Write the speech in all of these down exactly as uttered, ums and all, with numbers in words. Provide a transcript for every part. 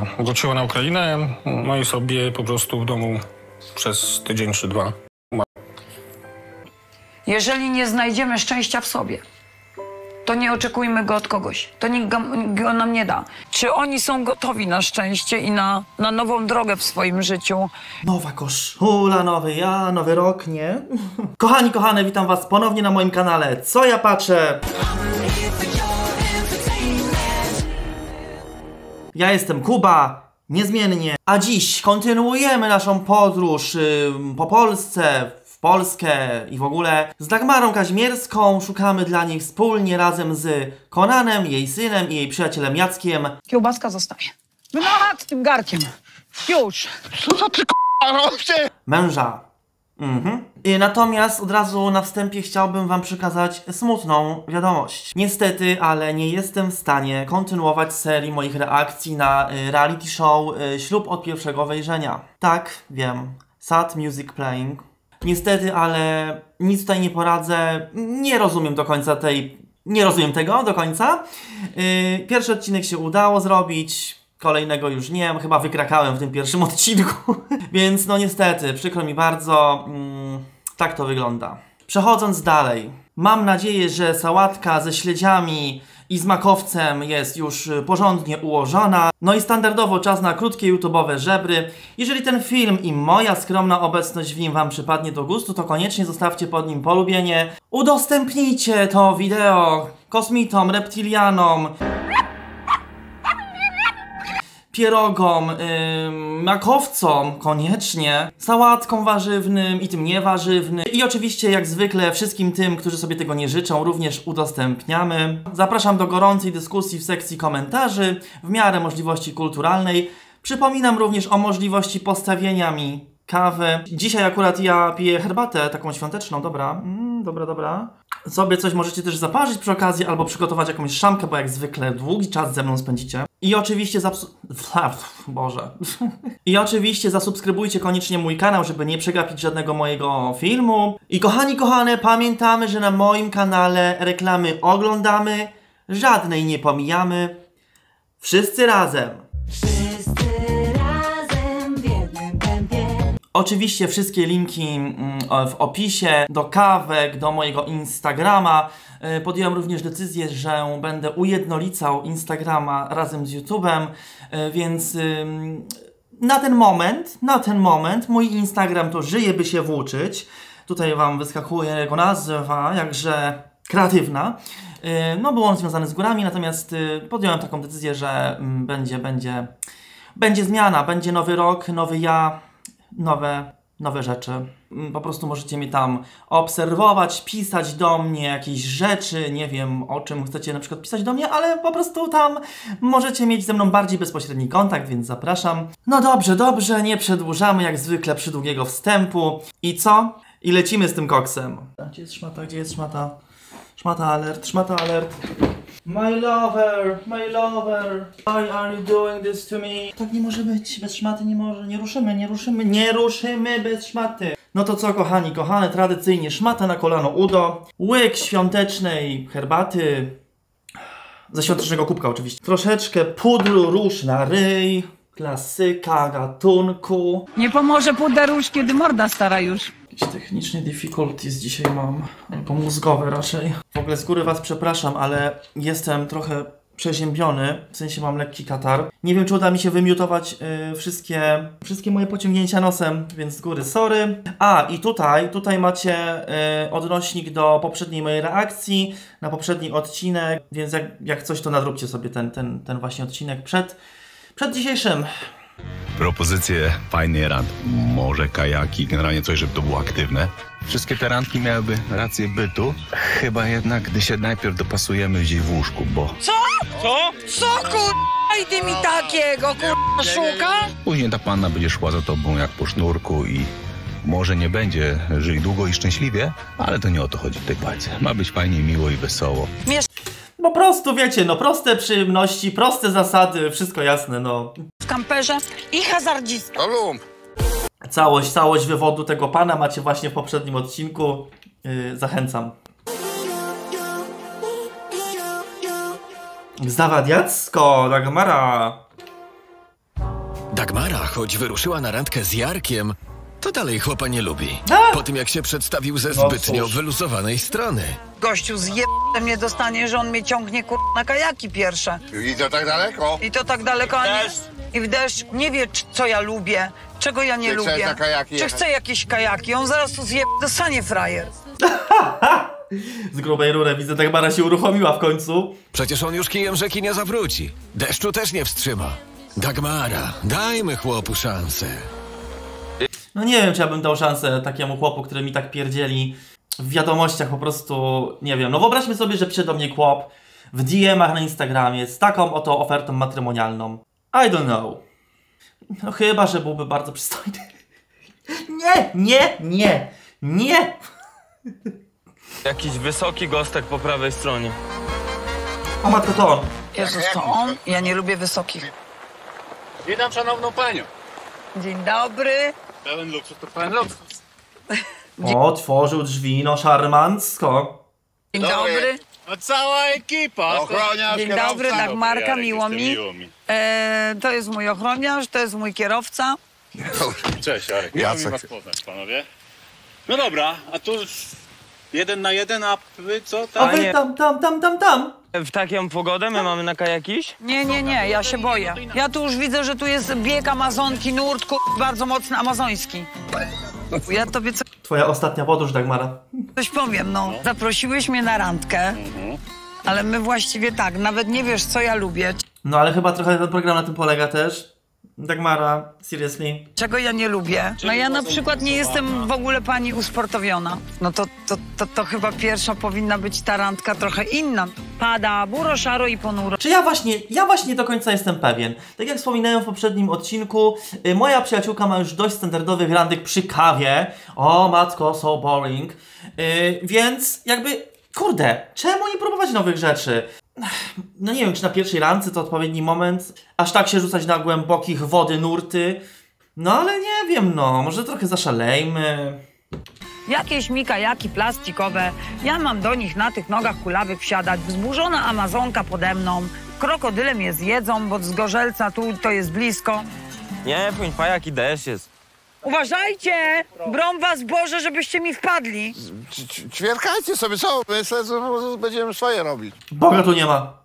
wróciła na Ukrainę, no i sobie po prostu w domu przez tydzień czy dwa. Jeżeli nie znajdziemy szczęścia w sobie, to nie oczekujmy go od kogoś. To nikt go, go nam nie da. Czy oni są gotowi na szczęście i na, na nową drogę w swoim życiu? Nowa koszula, nowy ja, nowy rok, nie? Kochani, kochane, witam was ponownie na moim kanale. Co ja patrzę? Ja jestem Kuba, niezmiennie. A dziś kontynuujemy naszą podróż yy, po Polsce, w Polskę i w ogóle z Dagmarą Kazimierską. Szukamy dla niej wspólnie razem z Konanem, jej synem i jej przyjacielem Jackiem. Kiełbaska zostaje. No nad tym garkiem. Już. Co za ty k***a robicie? Męża. Mhm. I natomiast od razu na wstępie chciałbym wam przekazać smutną wiadomość. Niestety, ale nie jestem w stanie kontynuować serii moich reakcji na y, reality show y, Ślub od pierwszego wejrzenia. Tak, wiem. Sad music playing. Niestety, ale nic tutaj nie poradzę. Nie rozumiem do końca tej... Nie rozumiem tego do końca. Yy, pierwszy odcinek się udało zrobić. Kolejnego już nie, chyba wykrakałem w tym pierwszym odcinku. Więc no niestety, przykro mi bardzo, mm, tak to wygląda. Przechodząc dalej, mam nadzieję, że sałatka ze śledziami i z makowcem jest już porządnie ułożona. No i standardowo czas na krótkie YouTube'owe żebry. Jeżeli ten film i moja skromna obecność w nim wam przypadnie do gustu, to koniecznie zostawcie pod nim polubienie. Udostępnijcie to wideo kosmitom, reptilianom, pierogom, yy, makowcom koniecznie, sałatkom warzywnym i tym niewarzywnym i oczywiście jak zwykle wszystkim tym, którzy sobie tego nie życzą, również udostępniamy. Zapraszam do gorącej dyskusji w sekcji komentarzy w miarę możliwości kulturalnej. Przypominam również o możliwości postawienia mi kawy. Dzisiaj akurat ja piję herbatę taką świąteczną, dobra, mm, dobra, dobra. Sobie coś możecie też zaparzyć przy okazji, albo przygotować jakąś szamkę, bo jak zwykle długi czas ze mną spędzicie. I oczywiście zapsu... Boże. I oczywiście zasubskrybujcie koniecznie mój kanał, żeby nie przegapić żadnego mojego filmu. I kochani, kochane, pamiętamy, że na moim kanale reklamy oglądamy, żadnej nie pomijamy. Wszyscy razem. Oczywiście wszystkie linki w opisie, do kawek, do mojego Instagrama. Podjąłem również decyzję, że będę ujednolicał Instagrama razem z YouTube'em, więc na ten moment, na ten moment mój Instagram to żyje, by się włóczyć. Tutaj wam wyskakuje jego nazwa, jakże kreatywna. No był on związany z górami, natomiast podjąłem taką decyzję, że będzie, będzie, będzie zmiana, będzie nowy rok, nowy ja. Nowe, nowe rzeczy. Po prostu możecie mnie tam obserwować, pisać do mnie jakieś rzeczy, nie wiem o czym chcecie na przykład pisać do mnie, ale po prostu tam możecie mieć ze mną bardziej bezpośredni kontakt, więc zapraszam. No dobrze, dobrze, nie przedłużamy jak zwykle przydługiego wstępu. I co? I lecimy z tym koksem. Gdzie jest szmata, gdzie jest szmata? Szmata alert, szmata alert. My lover, my lover, why are you doing this to me? Tak nie może być, bez szmaty nie może, nie ruszymy, nie ruszymy, nie ruszymy bez szmaty. No to co kochani, kochane, tradycyjnie szmata na kolano udo, łyk świątecznej herbaty, ze świątecznego kubka oczywiście, troszeczkę pudru róż na ryj, klasyka gatunku. Nie pomoże puder róż, kiedy morda stara już. Jakieś techniczne difficulties dzisiaj mam, albo mózgowe raczej. W ogóle z góry was przepraszam, ale jestem trochę przeziębiony, w sensie mam lekki katar. Nie wiem, czy uda mi się wymiutować yy, wszystkie, wszystkie moje pociągnięcia nosem, więc z góry sorry. A, i tutaj, tutaj macie yy, odnośnik do poprzedniej mojej reakcji, na poprzedni odcinek, więc jak, jak coś, to nadróbcie sobie ten, ten, ten właśnie odcinek przed, przed dzisiejszym. Propozycje fajnej randki, może kajaki, generalnie coś, żeby to było aktywne. Wszystkie te randki miałyby rację bytu, chyba jednak, gdy się najpierw dopasujemy gdzieś w łóżku, bo... Co? Co? Co kurwa? I ty mi takiego kurwa szuka? Później ta panna będzie szła za tobą jak po sznurku i może nie będzie żyli długo i szczęśliwie, ale to nie o to chodzi w tej bajce. Ma być fajnie, miło i wesoło. Po prostu wiecie, no proste przyjemności, proste zasady, wszystko jasne, no. W kamperze i hazardzista. Całość, całość wywodu tego pana macie właśnie w poprzednim odcinku. Yy, zachęcam. Zawadiacko, Dagmara. Dagmara, choć wyruszyła na randkę z Jarkiem, to dalej chłopa nie lubi. A! Po tym, jak się przedstawił ze No zbytnio cóż. wyluzowanej strony. Gościu zje mnie dostanie, że on mnie ciągnie kur... na kajaki pierwsze. I to tak daleko? I to tak daleko, a nie... I w deszcz nie wie, c- co ja lubię, czego ja nie Czy chce lubię. na kajaki Czy jechać? chce jakieś kajaki? On zaraz tu zje... dostanie frajer. Z grubej rury widzę, Dagmara się uruchomiła w końcu. Przecież on już kijem rzeki nie zawróci. Deszczu też nie wstrzyma. Dagmara, dajmy chłopu szansę. No nie wiem, czy ja bym dał szansę takiemu chłopu, który mi tak pierdzieli w wiadomościach po prostu, nie wiem. No wyobraźmy sobie, że pisze do mnie chłop w D M-ach na Instagramie z taką oto ofertą matrymonialną. I don't know. No chyba, że byłby bardzo przystojny. Nie, nie, nie, nie. Jakiś wysoki gostek po prawej stronie. O matko, to on. Jezus, to on? Ja nie lubię wysokich. Witam szanowną panią. Dzień dobry. Pełen luksus to pełen luksus. O, otworzył drzwi, no szarmancko. Dzień Dobry. dobry. No cała ekipa. Ochroniarz, Dzień kierowca. dobry, Dagmarka, Jarek, miło jestem mi. miło mi. E, to jest mój ochroniarz, to jest mój kierowca. Cześć Jarek, miło mi Jacek. was poznać, panowie. No dobra, a tu jeden na jeden, a wy co A tam? wy tam, tam, tam, tam, tam. W taką pogodę my mamy na kajaki iść? Nie, nie, nie, ja się boję. Ja tu już widzę, że tu jest bieg Amazonki, nurt, kur... bardzo mocny amazoński. Ja tobie co- Twoja ostatnia podróż, Dagmara. coś powiem, no. Zaprosiłeś mnie na randkę, ale my właściwie tak, nawet nie wiesz, co ja lubię, No ale chyba trochę ten program na tym polega też. Dagmara, seriously. czego ja nie lubię. No ja na przykład nie jestem w ogóle pani usportowiona. No to, to, to, to chyba pierwsza powinna być ta randka trochę inna. Pada buro, szaro i ponuro. Czy ja właśnie, ja właśnie nie do końca jestem pewien. Tak jak wspominałem w poprzednim odcinku, y, moja przyjaciółka ma już dość standardowych randek przy kawie. O matko, so boring. Y, więc jakby, kurde, czemu nie próbować nowych rzeczy? No nie wiem, czy na pierwszej randce to odpowiedni moment, aż tak się rzucać na głębokich wody nurty. No ale nie wiem, no, może trochę zaszalejmy. Jakieś mi kajaki plastikowe, ja mam do nich na tych nogach kulawych wsiadać, wzburzona Amazonka pode mną, krokodyle mnie zjedzą, bo z Gorzelca tu to jest blisko. Nie, płyń, pajak i deszcz jest. Uważajcie! Brom was Boże, żebyście mi wpadli. Ć- ć- Ćwierkajcie sobie, co? Myślę, że będziemy swoje robić. Boga tu nie ma.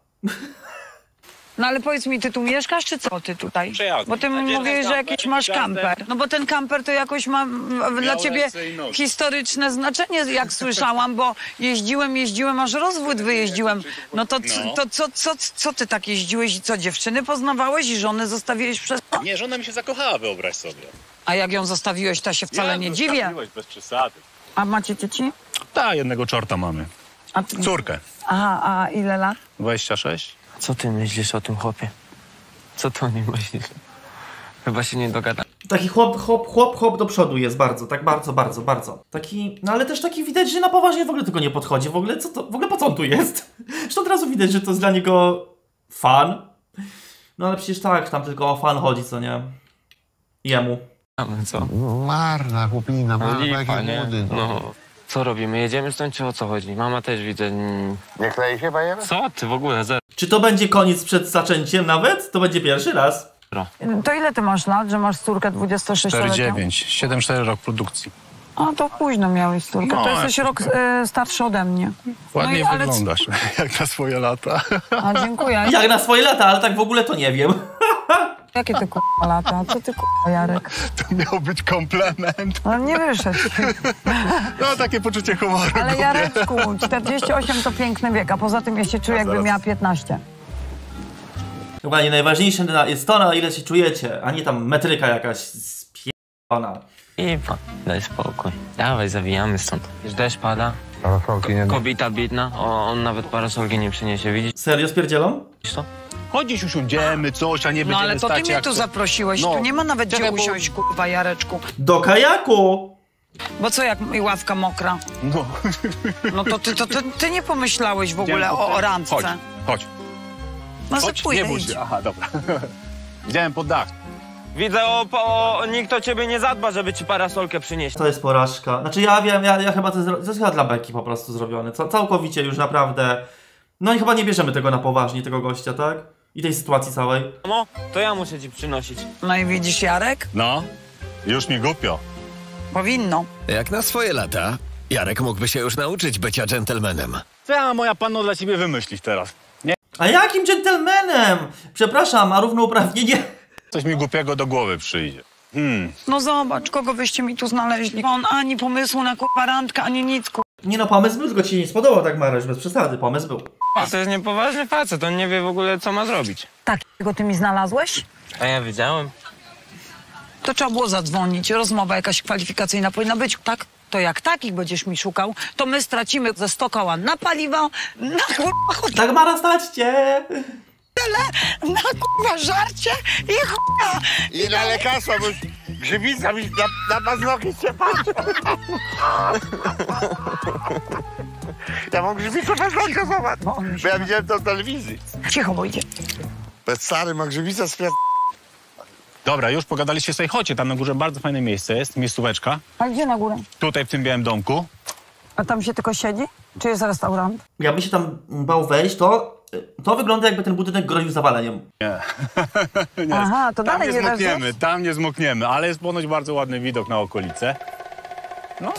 No ale powiedz mi, ty tu mieszkasz, czy co ty tutaj? Przyjadę. Bo ty A gdzie mówisz, ten że kamper? jakiś masz Kamper? kamper. No bo ten kamper to jakoś ma m, dla Miał ciebie ręce i nogi. historyczne znaczenie, jak słyszałam, bo jeździłem, jeździłem, aż rozwód wyjeździłem. No to, c- No. to co, co, co ty tak jeździłeś i co, dziewczyny poznawałeś i żony zostawiłeś przez to? Nie, żona mi się zakochała, wyobraź sobie. A jak ją zostawiłeś, to się wcale Ja, nie to dziwię. zostawiłeś bez przesady. A macie dzieci? Tak, jednego czorta mamy. A ty... Córkę. Aha, a ile lat? dwadzieścia sześć. Co ty myślisz o tym chłopie? Co ty o nim myślisz? Chyba się nie dogada. Taki chłop, chłop, chłop, chłop do przodu jest bardzo, tak bardzo, bardzo, bardzo. Taki, no ale też taki widać, że na poważnie w ogóle tego nie podchodzi. W ogóle co to, w ogóle po co on tu jest? Zresztą od razu widać, że to jest dla niego fan. No ale przecież tak, tam tylko o fan chodzi, co nie? Jemu. Mamy co? Marna chłopina, No ma lipa, taki nie? młody. No. Co robimy? Jedziemy stąd, czy o co chodzi? Mama też widzę... mm, Nie klei się, panie? Co ty w ogóle? Zero. Czy to będzie koniec przed zaczęciem nawet? To będzie pierwszy raz. To ile ty masz lat, że masz córkę dwudziestosześcioletnią? cztery dziewięć. siedem cztery rok produkcji. A to późno miałeś córkę. No, To jesteś rok e, starszy ode mnie. Ładnie No i- ale c- wyglądasz, jak na swoje lata. A dziękuję. Jak na swoje lata, ale tak w ogóle to nie wiem. Jakie ty k***a lata? Co ty k***a, Jarek? To miał być komplement. No nie wyszedł. No, takie poczucie humoru. Ale głupie. Jareczku, czterdzieści osiem to piękny wiek, a poza tym ja się czuję, jakbym miała piętnaście. Chyba nie najważniejsze na- jest to, na ile się czujecie, a nie tam metryka jakaś spierdolona. I pa, daj spokój. Dawaj, zawijamy stąd. Już deszcz pada, Parasolki nie kobieta bidna, o, on nawet parasolki nie przyniesie, widzisz Serio spierdzielą? to? Chodź dziś usiądziemy, coś, a nie No będziemy ale to ty stać mnie jak tu to- zaprosiłeś, No. tu nie ma nawet gdzie Czekaj, bo- usiąść, kurwa, Jareczku. Do kajaku! Bo co, jak i ławka mokra? No. No to ty, to, ty, ty nie pomyślałeś w ogóle o, o randce. Chodź, chodź, No chodź, se nie pójdę, bój idź. się. Aha, dobra. Widziałem pod dach. Widzę, o, o, nikt o ciebie nie zadba, żeby ci parasolkę przynieść. To jest porażka. Znaczy ja wiem, ja, ja chyba to jest, to jest chyba dla beki po prostu zrobione. Ca- całkowicie już naprawdę. No i chyba nie bierzemy tego na poważnie, tego gościa, tak? i tej sytuacji całej. Mamo, to ja muszę ci przynosić. No i widzisz, Jarek? No, już mi głupio. Powinno. Jak na swoje lata, Jarek mógłby się już nauczyć bycia dżentelmenem. Co ja, moja panno, dla ciebie wymyślić teraz? Nie? A jakim dżentelmenem? Przepraszam, a równouprawnienie... Coś mi głupiego do głowy przyjdzie. Hmm. No zobacz, kogo wyście mi tu znaleźli. On ani pomysłu na kurwa randkę, ani nic, kurwa. Nie no, pomysł był, tylko ci się nie spodobał, tak Maryś, bez przesady, pomysł był. A to jest niepoważny facet, on nie wie w ogóle, co ma zrobić. Takiego ty mi znalazłeś? A ja wiedziałem. To trzeba było zadzwonić, rozmowa jakaś kwalifikacyjna powinna być, tak? To jak takich będziesz mi szukał, to my stracimy ze sto koła na paliwo, na kurwa Tak Mara, staćcie! hotele, na kurwa żarcie i chuja. I na lekarstwa, bo grzybica mi na, na paznokcie się patrzy. Ja mam grzybicę paznokcia, zobacz. Bo on mi Bo ja się... widziałem to w telewizji. Cicho, bo idzie. Ten stary ma grzybicę z kwiat... Dobra, już pogadaliście sobie, chodźcie, tam na górze bardzo fajne miejsce jest, miejscóweczka. A gdzie na górę? Tutaj w tym białym domku. A tam się tylko siedzi? Czy jest restaurant? Jakby się tam bał wejść, to... To wygląda, jakby ten budynek groził zawaleniem. Nie. nie. Aha, to Tam dalej nie nie zmokniemy, wejdziesz? tam nie zmokniemy, ale jest ponoć bardzo ładny widok na okolice. No.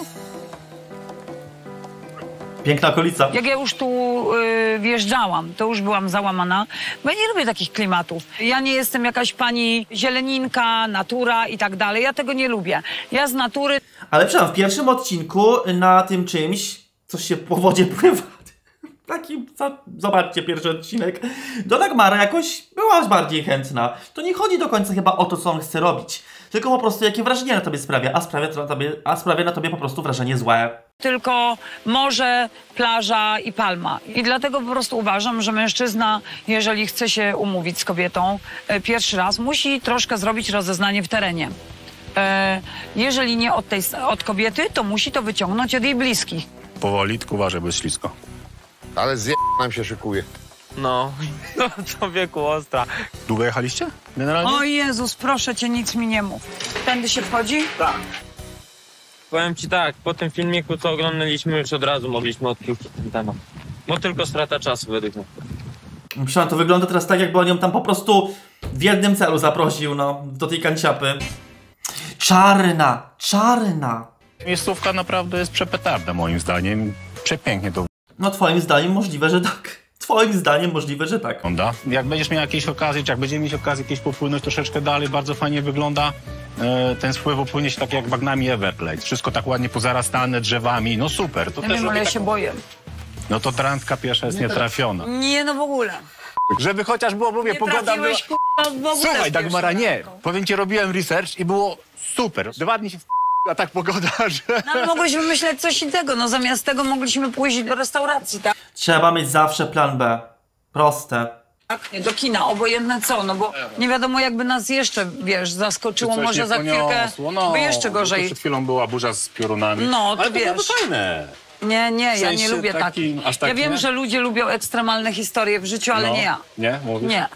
Piękna okolica. Jak ja już tu y, wjeżdżałam, to już byłam załamana, bo ja nie lubię takich klimatów. Ja nie jestem jakaś pani zieleninka, natura i tak dalej. Ja tego nie lubię. Ja z natury... Ale przepraszam, w pierwszym odcinku na tym czymś, coś się po wodzie pływa. Taki, zobaczcie pierwszy odcinek. Do Dagmara jakoś byłaś bardziej chętna. To nie chodzi do końca chyba o to, co on chce robić. Tylko po prostu jakie wrażenie na tobie sprawia, a sprawia, na tobie, a sprawia na tobie po prostu wrażenie złe. Tylko morze, plaża i palma. I dlatego po prostu uważam, że mężczyzna, jeżeli chce się umówić z kobietą e, pierwszy raz, musi troszkę zrobić rozeznanie w terenie. E, jeżeli nie od, tej, od kobiety, to musi to wyciągnąć od jej bliskich. Powoli, tylko uważaj, bo jest ślisko. Ale zje... nam się szykuje. No, no człowieku ostra. Długo jechaliście? Generalnie? O Jezus, proszę cię, nic mi nie mów. Tędy się wchodzi? Tak. Powiem ci tak, po tym filmiku, co oglądaliśmy, już od razu mogliśmy odpiłki ten temat. Bo tylko strata czasu według mnie. Przynajmniej to wygląda teraz tak, jakby on ją tam po prostu w jednym celu zaprosił, no, do tej kanciapy. Czarna, czarna. Miejscówka naprawdę jest przepetarda, moim zdaniem. Przepięknie to No twoim zdaniem możliwe, że tak. Twoim zdaniem możliwe, że tak. wygląda. Jak będziesz miał jakieś okazje, czy jak będziemy mieć okazję kiedyś popłynąć troszeczkę dalej, bardzo fajnie wygląda. E, ten spływ opłynie się tak jak bagnami Everglades. Wszystko tak ładnie pozarastane drzewami. No super. To Nie też wiem, ale robi ja tak... się boję. No to randka pierwsza jest nietrafiona. Nie, no w ogóle. Żeby chociaż było, mówię, Nie pogoda była... trafiłeś, k***a, w ogóle Słuchaj, z Dagmara, pierwszym nie. randką. Powiem ci, robiłem research i było super. Dwa dni się a tak pogoda, że... No ale mogłyśmy myśleć coś innego, no zamiast tego mogliśmy pójść do restauracji, tak? Trzeba mieć zawsze plan B. Proste. Tak? Nie, do kina, obojętne co, no bo nie wiadomo jakby nas jeszcze, wiesz, zaskoczyło, Coś może nie za chwilkę, poniosło, no, by jeszcze bo gorzej. Przed chwilą była burza z piorunami. No, to ale to wiesz. byłoby fajne. Nie, nie, W ja nie sensie lubię taki- takich. aż tak Ja wiem, nie? że ludzie lubią ekstremalne historie w życiu, ale No. nie ja. Nie? Mówisz? Nie.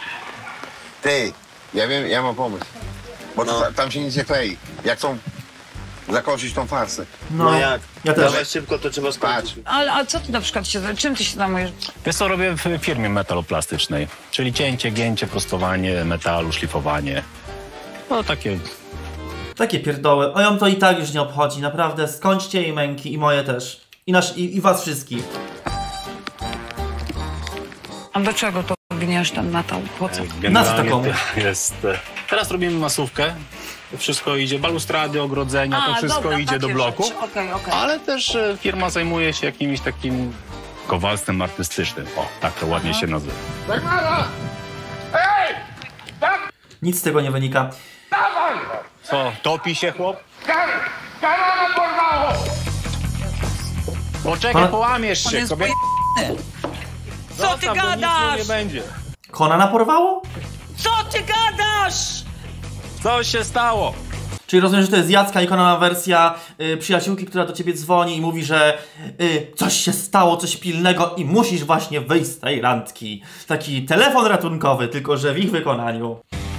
Ty, ja wiem, ja mam pomysł. Bo to, tam się nic nie klei. Jak chcą zakończyć tą farsę. No, jak? Ja też. szybko, to trzeba skończyć. Ale a co ty na przykład się, czym ty się zajmujesz? Wiesz co, robię w firmie metaloplastycznej. Czyli cięcie, gięcie, prostowanie metalu, szlifowanie. No takie... Takie pierdoły. O ją to i tak już nie obchodzi. Naprawdę, skończcie jej męki i moje też. I, nasz, i, i was wszystkich. A do czego to gniesz ten metal? Po co? Generalnie taką? to jest... e, Teraz robimy masówkę. Wszystko idzie, balustrady, ogrodzenia, to wszystko dobra, idzie do takie bloku. rzeczy. Okej, okej. Ale też e, firma zajmuje się jakimś takim kowalstwem artystycznym. O, tak to ładnie się nazywa. Nic z tego nie wynika. Co, topi się chłop? Poczekaj, Pan- połamiesz On się, jest kobieta. pojebany. Co ty Zostaw, bo nic mu gadasz? nie będzie. Konana porwało? Co ty gadasz? Co się stało? Czyli rozumiem, że to jest Jacka i Konana wersja y, przyjaciółki, która do ciebie dzwoni i mówi, że y, coś się stało, coś pilnego i musisz właśnie wyjść z tej randki. Taki telefon ratunkowy, tylko że w ich wykonaniu.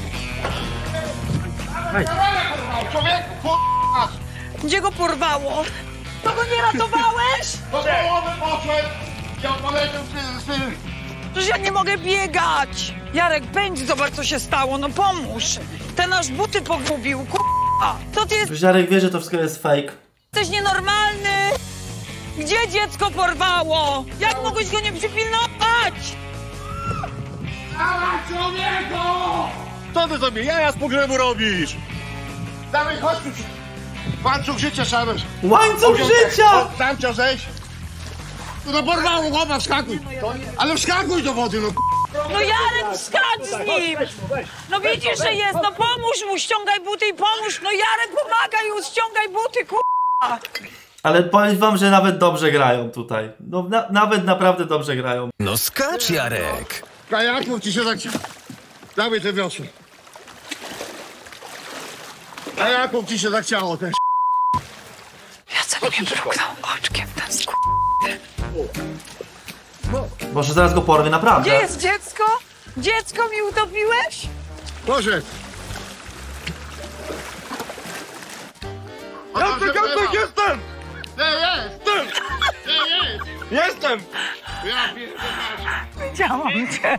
Gdzie go porwało? To go nie ratowałeś? Do połowy poszedł! Ja poleciał z tym... Przecież ja nie mogę biegać. Jarek, pędź, zobacz, co się stało, no pomóż. Ten nasz buty pogubił, k***a. To ty Jarek wie, że to wszystko jest fake. jesteś nienormalny. Gdzie dziecko porwało? Jak mogłeś go nie przypilnować? Co ty sobie jaja z pogrzebu robisz? Dawaj, chodź tu. Łańcuch życia szaresz. Łańcuch życia! Tam cię zejść. No porwało, chłopak, wskakuj. Ale wskakuj do wody, no. No Jarek, wskacz z nim! No widzisz, że jest, no pomóż mu, ściągaj buty i pomóż. No Jarek, pomagaj mu, ściągaj buty, k***a. Ale powiem wam, że nawet dobrze grają tutaj. No na, nawet naprawdę dobrze grają. No skacz, Jarek. Kajaków ci się zachciało. Dawaj te wiosły. Kajaków ci się zachciało też. Jacek mnie mruknął oczkiem, ten sk... Może zaraz go porwie, naprawdę. Gdzie jest dziecko? Dziecko mi utopiłeś? Boże. Jacek, Jacek, jestem! Nie, jest! Nie, jest! Jestem! Ja pierdolę. Widziałam cię.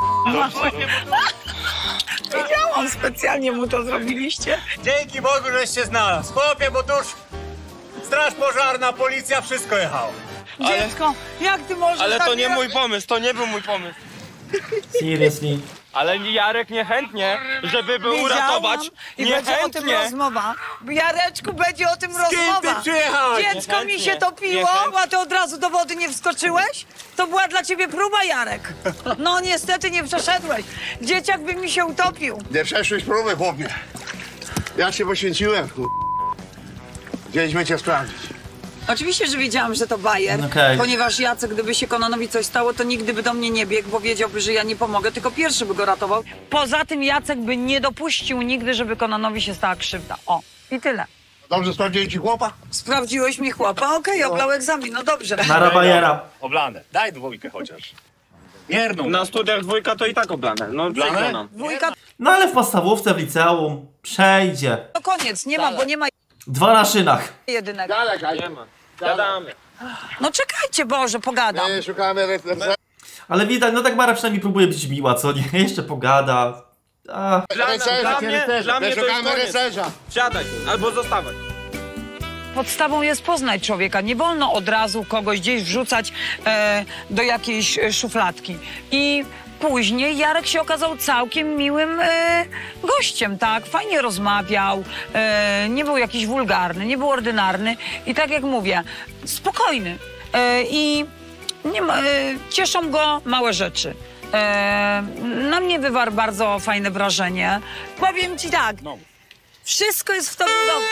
Widziałam, specjalnie mu to zrobiliście. Dzięki Bogu, żeś się znalazł. Chłopie, bo tuż straż pożarna, policja, wszystko jechało. Dziecko, jak ty możesz Ale tak to nie robić? mój pomysł, to nie był mój pomysł. Seriously. Ale Jarek niechętnie, żeby był Widziałam uratować. I będzie o tym rozmowa. Jareczku, będzie o tym rozmowa. ty przyjechałeś? Dziecko mi Niechętnie, się topiło, niechętnie. a ty od razu do wody nie wskoczyłeś? To była dla ciebie próba, Jarek. No niestety nie przeszedłeś. Dzieciak by mi się utopił. Nie przeszłeś próby, chłopie. Ja się poświęciłem, kur... Chcieliśmy cię sprawdzić. Oczywiście, że wiedziałam, że to bajer, Okej. ponieważ Jacek, gdyby się Konanowi coś stało, to nigdy by do mnie nie biegł, bo wiedziałby, że ja nie pomogę, tylko pierwszy by go ratował. Poza tym Jacek by nie dopuścił nigdy, żeby Konanowi się stała krzywda. O, i tyle. Dobrze sprawdziłem ci chłopa? Sprawdziłeś mi chłopa? Okej, oblał egzamin, no dobrze. Na rabajera. Oblane. Daj dwójkę chociaż. Mierną. Na studiach dwójka to i tak oblane. No, przekonam. Dwójka No ale w podstawówce, w liceum przejdzie. to koniec, nie ma, bo nie ma Dwa na szynach. jedynego. Dalej, Kaj. Nie ma. Gadamy. No czekajcie, Boże, pogadam. Nie, szukamy recepcji. Ale widać, no tak Mara przynajmniej próbuje być miła, co nie? Jeszcze pogada. A, Dla, dla mnie, dla mnie to jest Szukamy koniec. rycerza. Siadaj albo zostawać. Podstawą jest poznać człowieka. Nie wolno od razu kogoś gdzieś wrzucać e, do jakiejś e, szufladki. I później Jarek się okazał całkiem miłym e, gościem, tak? Fajnie rozmawiał, e, nie był jakiś wulgarny, nie był ordynarny. I tak jak mówię, spokojny. E, I nie ma, e, cieszą go małe rzeczy. E, na mnie wywarł bardzo fajne wrażenie. Powiem ci tak, wszystko jest w tobie dobrze.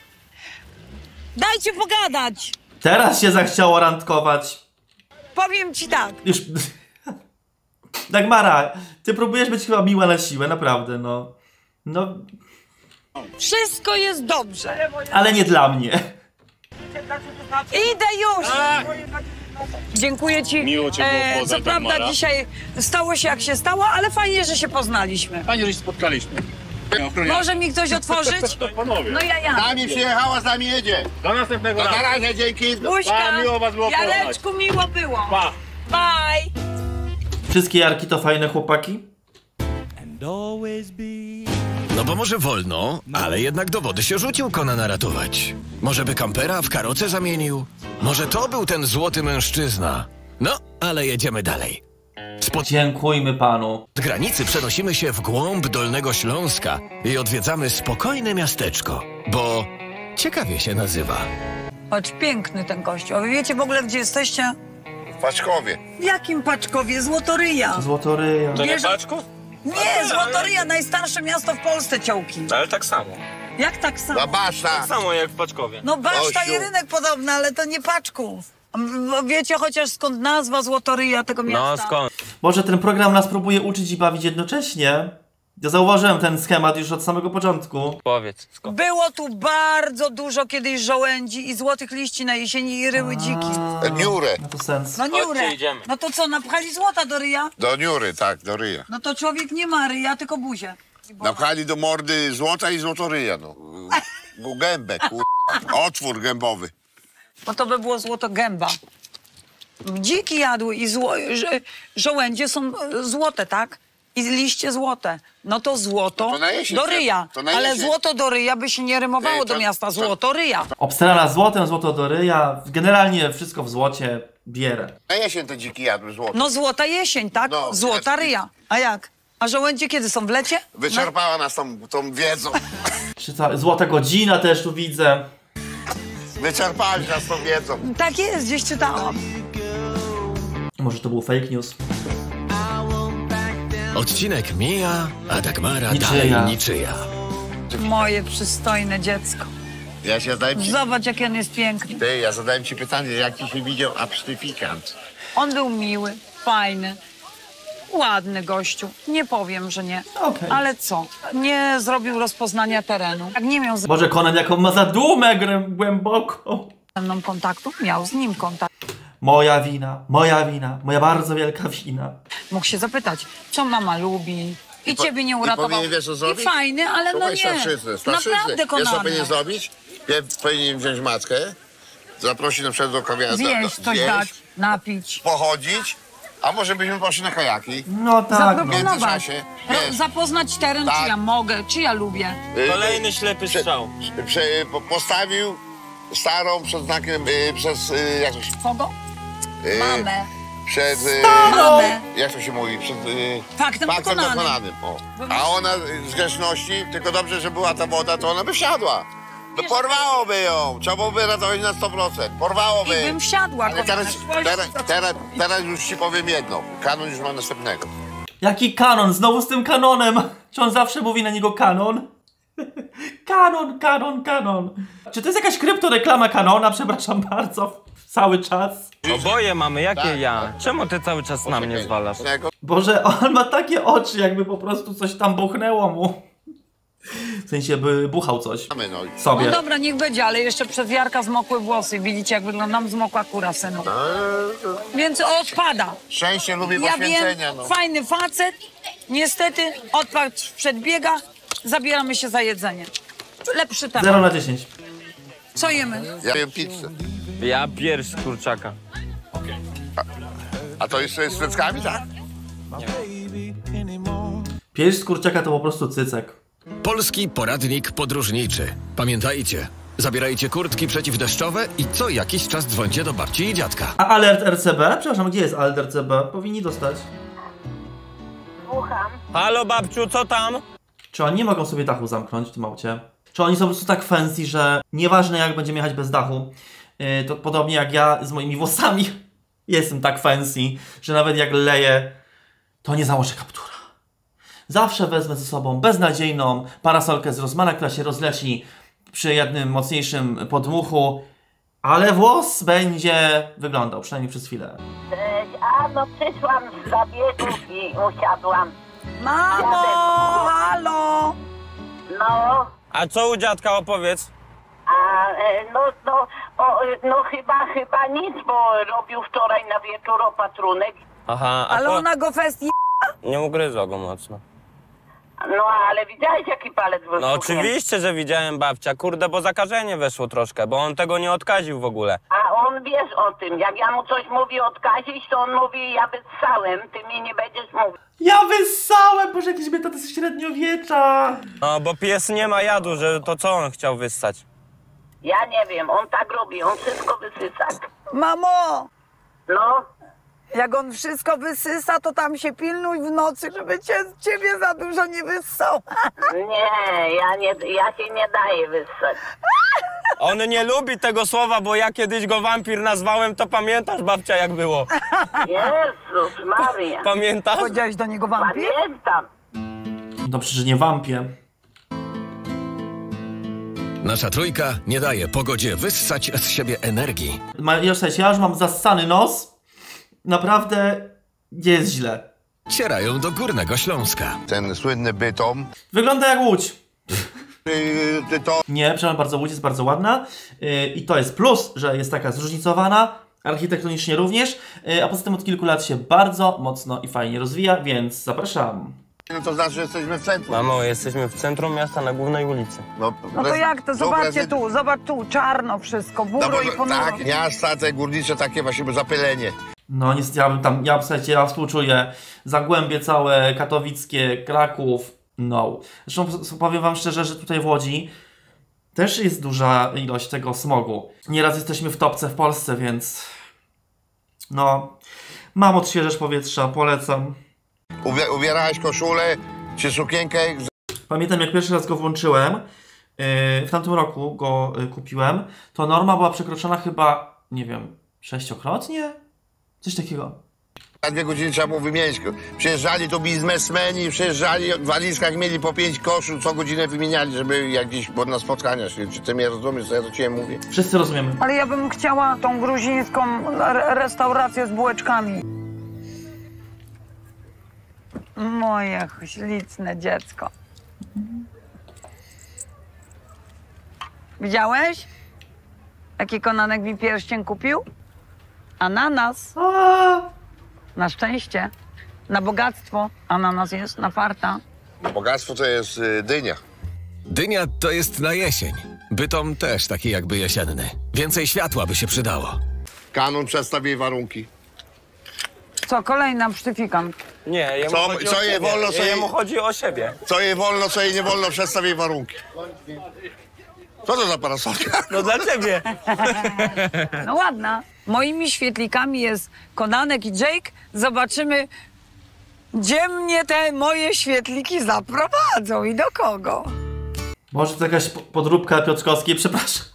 Dajcie pogadać! teraz się zachciało randkować. Powiem ci tak. Już... Dagmara, ty próbujesz być chyba miła na siłę, naprawdę, no. No, Wszystko jest dobrze. ale nie dla mnie. Idę już! Dziękuję ci. Miło cię było poznać, Co prawda Dagmara. dzisiaj stało się jak się stało, ale fajnie, że się poznaliśmy. Fajnie, że się spotkaliśmy. Może mi ktoś otworzyć? Panowie. No ja, Z ja. nami przyjechała, z nami jedzie. Do następnego No na razu. razie, dzięki. Buźka, Pa, miło was było poznać. Jareczku, miło było. Pa. Bye! Wszystkie Jarki to fajne chłopaki? No bo może wolno, ale jednak do wody się rzucił Konana ratować. Może by kampera w karocę zamienił? Może to był ten złoty mężczyzna? No, ale jedziemy dalej. Spod Dziękujmy panu. granicy przenosimy się w głąb Dolnego Śląska i odwiedzamy spokojne miasteczko, bo ciekawie się nazywa. Chodź, piękny ten kościół. A wy wiecie w ogóle, gdzie jesteście? W Paczkowie. W jakim Paczkowie? Złotoryja. Złotoryja. To nie Wiesz- paczków? Nie, Złotoryja, najstarsze miasto w Polsce, ciołki. Ale tak samo. Jak tak samo? Na baszta. Tak samo jak w Paczkowie. No baszta Kościół. i rynek podobny, ale to nie Paczków. M- Wiecie chociaż skąd nazwa Złotoryja tego miasta? No skąd? Może ten program nas próbuje uczyć i bawić jednocześnie? Ja zauważyłem ten schemat już od samego początku. Powiedz. Skąd? Było tu bardzo dużo kiedyś żołędzi i złotych liści na jesieni i ryły dziki. Niurę. Ma to sens. No niurę. Chodźcie, idziemy. No to co, napchali złota do ryja? Do Niury, tak, do ryja. No to człowiek nie ma ryja, tylko buzię. Napchali do mordy złota i złotoryja, no. Go- Gębę, kur... Otwór gębowy. Bo to by było złoto gęba. Dziki jadły i zło... żo- żołędzie są e, złote, tak? i liście złote. No to złoto No to na jesień do trzeba- ryja. to na Ale jesień. złoto do ryja by się nie rymowało Ej, to- do miasta. to- Złoto ryja. Obstrana złotem, złoto do ryja. Generalnie wszystko w złocie bierę. Na jesień te dziki jadły złoto. No złota jesień, tak? No, Złota jest- ryja. A jak? A żołędzie kiedy są? W lecie? Wyczerpała nas tą, tą wiedzą. Czy ta złota godzina też tu widzę. Wyczerpałeś nas tą wiedzą. No, tak jest, gdzieś czytałam. Może to był fake news. Odcinek mija, a Dagmara Niczyja. dalej niczyja. Moje przystojne dziecko. Ja się zadałem ci... Zobacz, jaki on jest piękny. Ty, ja zadałem ci pytanie, jak ci się widział abstyfikant? On był miły, fajny, ładny gościu. Nie powiem, że nie. Okej. Ale co? Nie zrobił rozpoznania terenu. Jak nie miał ze Boże, Conan, jaką ma zadumę grę- głęboką. mną kontaktu, miał z nim kontakt. Moja wina, moja wina, moja bardzo wielka wina. Mógł się zapytać, co mama lubi. I, po- ciebie nie i uratował. powinien, wiesz, co zrobić? I fajny, ale no Słuchaj, nie. starszyzny, starszyzny. Naprawdę Wiesz, co konany. powinien zrobić? Pie- Powinien wziąć matkę, zaprosić na przykład do kawiarni, Zjeść, coś dać, napić. pochodzić, a może byśmy poszli na kajaki. No tak, no. W międzyczasie, Ro- wiesz, Zapoznać teren, Tak. czy ja mogę, czy ja lubię. y, Kolejny ślepy prze- strzał. prze- po- postawił starą przed znakiem, y, przez, y, jak to się... Kogo? y, Mamę. Przed, y, Mamę. jak to się mówi, przed y, Faktem faktem dokonanym. dokonanym. O. A ona y, z grzeczności, tylko dobrze, że była ta woda, to ona by wsiadła. No porwałoby ją, trzeba byłoby ratować na sto procent, porwałoby. I bym wsiadła, Ale teraz, kochana. teraz, teraz, teraz już ci powiem jedno, kanon już ma następnego. Jaki kanon? Znowu z tym kanonem. Czy on zawsze mówi na niego kanon? Kanon, kanon, kanon. Czy to jest jakaś kryptoreklama kanona? Przepraszam bardzo. Cały czas. Oboje mamy, jakie Tak, ja? tak. Czemu ty cały czas na mnie zwalasz? Boże, on ma takie oczy, jakby po prostu coś tam buchnęło mu. W sensie, by buchał coś Mamy, no. sobie. No dobra, niech będzie, ale jeszcze przez Jarka zmokły włosy. Widzicie, jak wyglądam? Zmokła kura, synu. Więc odpada. Szczęście lubi Ja wiem, poświęcenia, no. fajny facet. Niestety, odpadł w przedbiega. Zabieramy się za jedzenie. Lepszy temat. zero na dziesięć. Co jemy? Ja jem pizzę. Ja pierś z kurczaka. A to jeszcze jest z cyckami, tak? Pierś z kurczaka to po prostu cycek. Polski poradnik podróżniczy. Pamiętajcie, zabierajcie kurtki przeciwdeszczowe i co jakiś czas dzwońcie do babci i dziadka. A alert R C B? Przepraszam, gdzie jest alert R C B? Powinni dostać. Słucham. Halo babciu, co tam? Czy oni nie mogą sobie dachu zamknąć w tym aucie? Czy oni są po prostu tak fancy, że nieważne jak będziemy jechać bez dachu, yy, to podobnie jak ja z moimi włosami jestem tak fancy, że nawet jak leję, to nie założę kaptura. Zawsze wezmę ze sobą beznadziejną parasolkę z Rossmana, która się rozleci przy jednym mocniejszym podmuchu, ale włos będzie wyglądał, przynajmniej przez chwilę. Cześć, a no przyszłam z zabiegów i usiadłam. Mamo, halo! No, A co u dziadka, opowiedz? a e, no, no, o, e, no chyba, chyba nic, bo robił wczoraj na wieczór opatrunek. Aha, a Ale po... ona go fest nie ugryzła go mocno. No, ale widziałeś jaki palec był No spuchnięty? oczywiście, że widziałem babcia, kurde, bo zakażenie weszło troszkę, bo on tego nie odkaził w ogóle. A on wiesz o tym, jak ja mu coś mówię odkazić, to on mówi, ja wyssałem, ty mi nie będziesz mówił. Ja wyssałem, boże, jakieś metody z średniowiecza. No, bo pies nie ma jadu, że to co on chciał wyssać? Ja nie wiem, on tak robi, on wszystko wysysa. Mamo! No, Jak on wszystko wysysa, to tam się pilnuj w nocy, żeby cię, ciebie za dużo nie wyssał. nie, ja, nie, ja się nie daję wyssać. On nie lubi tego słowa, bo ja kiedyś go wampir nazwałem, to pamiętasz, babcia, jak było? Jezus Maria. Pamiętasz? Powiedziałeś do niego wampir? Pamiętam. Dobrze, że nie wampie. Nasza trójka nie daje pogodzie wyssać z siebie energii. Ma, ja, w sensie, ja już mam zassany nos. Naprawdę jest źle. Cierają do Górnego Śląska. Ten słynny Bytom. Wygląda jak Łódź. Ty to... Nie, przepraszam bardzo, Łódź jest bardzo ładna. Yy, I to jest plus, że jest taka zróżnicowana. Architektonicznie również. Yy, a poza tym od kilku lat się bardzo mocno i fajnie rozwija, więc zapraszam. No to znaczy, że jesteśmy w centrum. Mamo, jesteśmy w centrum miasta na głównej ulicy. No, No to jak to? Zobaczcie tu, zobacz tu, czarno wszystko, No buro bo, i ponuro. tak, miasta te górnicze takie właśnie zapylenie. No niestety, ja bym tam, ja w sensie, ja współczuję Zagłębie całe, katowickie, Kraków, no. Zresztą powiem wam szczerze, że tutaj w Łodzi też jest duża ilość tego smogu. Nieraz jesteśmy w topce w Polsce, więc no, mam odświeżacz powietrza, polecam. Ubie ubierałeś koszulę czy sukienkę? Pamiętam, jak pierwszy raz go włączyłem, yy, w tamtym roku go yy, kupiłem, to norma była przekroczona chyba, nie wiem, sześciokrotnie? Coś takiego. Na dwie godziny trzeba było wymienić. Przyjeżdżali tu biznesmeni, przyjeżdżali w walizkach, mieli po pięć koszul, co godzinę wymieniali, żeby jakieś bo na spotkania szli. Czy ty mnie rozumiesz, co ja do ciebie mówię? Wszyscy rozumiemy. Ale ja bym chciała tą gruzińską re restaurację z bułeczkami. Moje śliczne dziecko. Widziałeś? Jaki Konanek mi pierścień kupił? Ananas. Na szczęście. Na bogactwo. Ananas jest, na farta. Bogactwo to jest y, dynia. Dynia to jest na jesień. Bytom też taki jakby jesienny. Więcej światła by się przydało. Kanon przedstawi jej warunki. Co, kolejna psztyfikant. Nie, jemu Co- chodzi co o jej siebie. wolno, co jej- Jemu chodzi o siebie. Co jej wolno, co jej nie wolno, przedstawi jej warunki. Co to za parasolka? No dla ciebie. No ładna. Moimi świetlikami jest Konanek i Jake. Zobaczymy, gdzie mnie te moje świetliki zaprowadzą i do kogo. Może to jakaś podróbka Piotrkowskiej, przepraszam.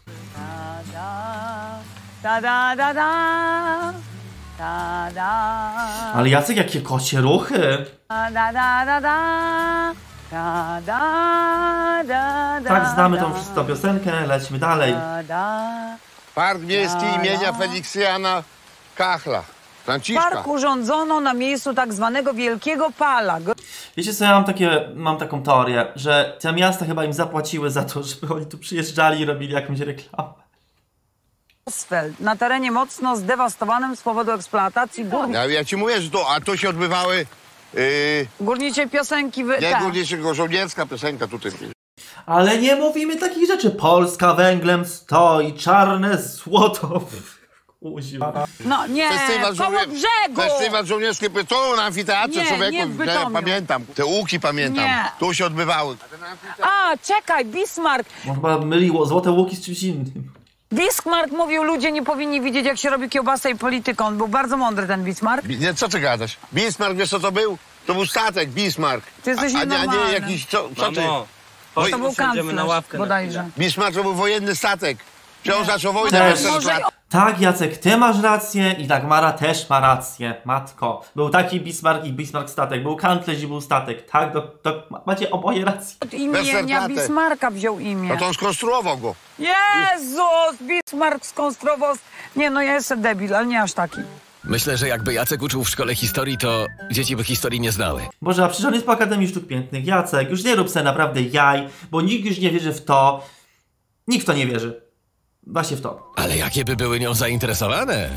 Da da da da. Da da. Ale Jacek, jakie kocie ruchy. Da da da da da. Da da da da. Tak, znamy tą, tą piosenkę, lećmy dalej. Da, da. Park miejski imienia Feliksjana Kachla. Franciszka. Park urządzono na miejscu tak zwanego Wielkiego Pala. Wiecie co, ja mam, takie, mam taką teorię, że te miasta chyba im zapłaciły za to, żeby oni tu przyjeżdżali i robili jakąś reklamę. Gosfeld, na terenie mocno zdewastowanym z powodu eksploatacji gór... Ja, ja ci mówię, że to, a tu się odbywały... Yy, górniczej piosenki... Wy... nie tak. górniczego, żołnierska piosenka tutaj. Ale nie mówimy takich rzeczy. Polska węglem stoi, czarne złoto. Kuźwa. No nie, Festiwal, koło żołnier... brzegu! Festiwal żołnierski, tu na amfiteatrze, Nie, człowieku, nie w ja Bytomiu. pamiętam. Te łuki pamiętam. Nie. Tu się odbywały. A, czekaj, Bismarck. On chyba myliło złote łuki z czymś innym. Bismarck mówił, ludzie nie powinni widzieć, jak się robi kiełbasę i politykę. On był bardzo mądry, ten Bismarck. Bi- Nie, co ty gadasz? Bismarck, wiesz co to był? To był statek, Bismarck. Ty jesteś a, a, nie, a nie nienormalny. jakiś, co, co ty? Mamo, To chodź, był usiądziemy na kanclerz, ławkę. bodajże. Bismarck to był wojenny statek. Przecież on zaczął wojnę. Też. bez sensu. Może- Tak, Jacek, ty masz rację i Dagmara też ma rację, matko. Był taki Bismarck i Bismarck statek, był kanclerz i był statek. Tak, to, to macie oboje rację. Od imienia Westerplatte. Bismarcka wziął imię. No to on skonstruował go. Jezus, Bismarck skonstruował... Nie, no ja jestem debil, ale nie aż taki. Myślę, że jakby Jacek uczył w szkole historii, to dzieci by historii nie znały. Boże, a przecież on jest po Akademii Sztuk Pięknych. Jacek, już nie rób sobie naprawdę jaj, bo nikt już nie wierzy w to. Nikt w to nie wierzy. Właśnie w to. Ale jakie by były nią zainteresowane?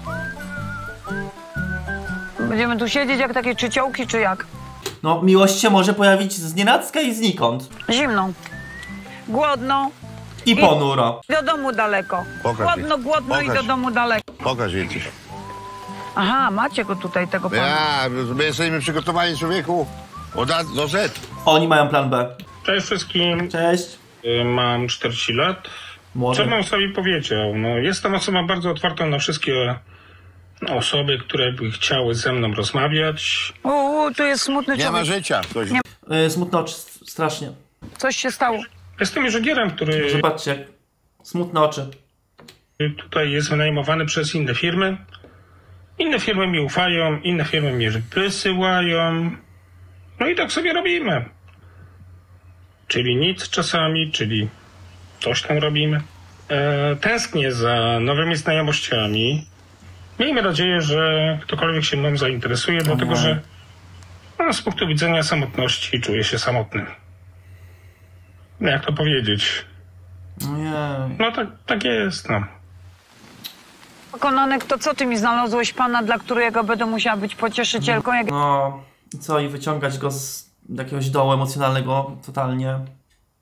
Będziemy tu siedzieć jak takie czyciołki, czy jak? No, miłość się może pojawić znienacka i znikąd. Zimną. Głodną. I ponuro. Do domu daleko. Pokaż Głodno, mi. głodno i Pokaż. do domu daleko. Pokaż jej coś. Aha, macie go tutaj, tego pana. Ja, my jesteśmy przygotowani, człowieku, od A do Z. Oni mają plan B. Cześć wszystkim. Cześć. Y, Mam czterdzieści lat. Co Młody. bym sobie powiedział? No, jestem osobą bardzo otwartą na wszystkie osoby, które by chciały ze mną rozmawiać. Uuu, tu jest smutny Nie ma człowiek. życia. Ktoś... Nie. Yy, smutno oczy, strasznie. Coś się stało. Jestem inżynierem, który Zobaczcie, jak smutne oczy. tutaj jest wynajmowany przez inne firmy. Inne firmy mi ufają, inne firmy mnie wysyłają. No i tak sobie robimy. Czyli nic czasami, czyli coś tam robimy. E, tęsknię za nowymi znajomościami. Miejmy nadzieję, że ktokolwiek się mną zainteresuje, dlatego że no, z punktu widzenia samotności czuję się samotny. No, jak to powiedzieć? Nie. No tak, tak jest, no. Konanek, to co ty mi znalazłeś pana, dla którego będę musiała być pocieszycielką? Jak... No, i co, i wyciągać go z jakiegoś dołu emocjonalnego totalnie.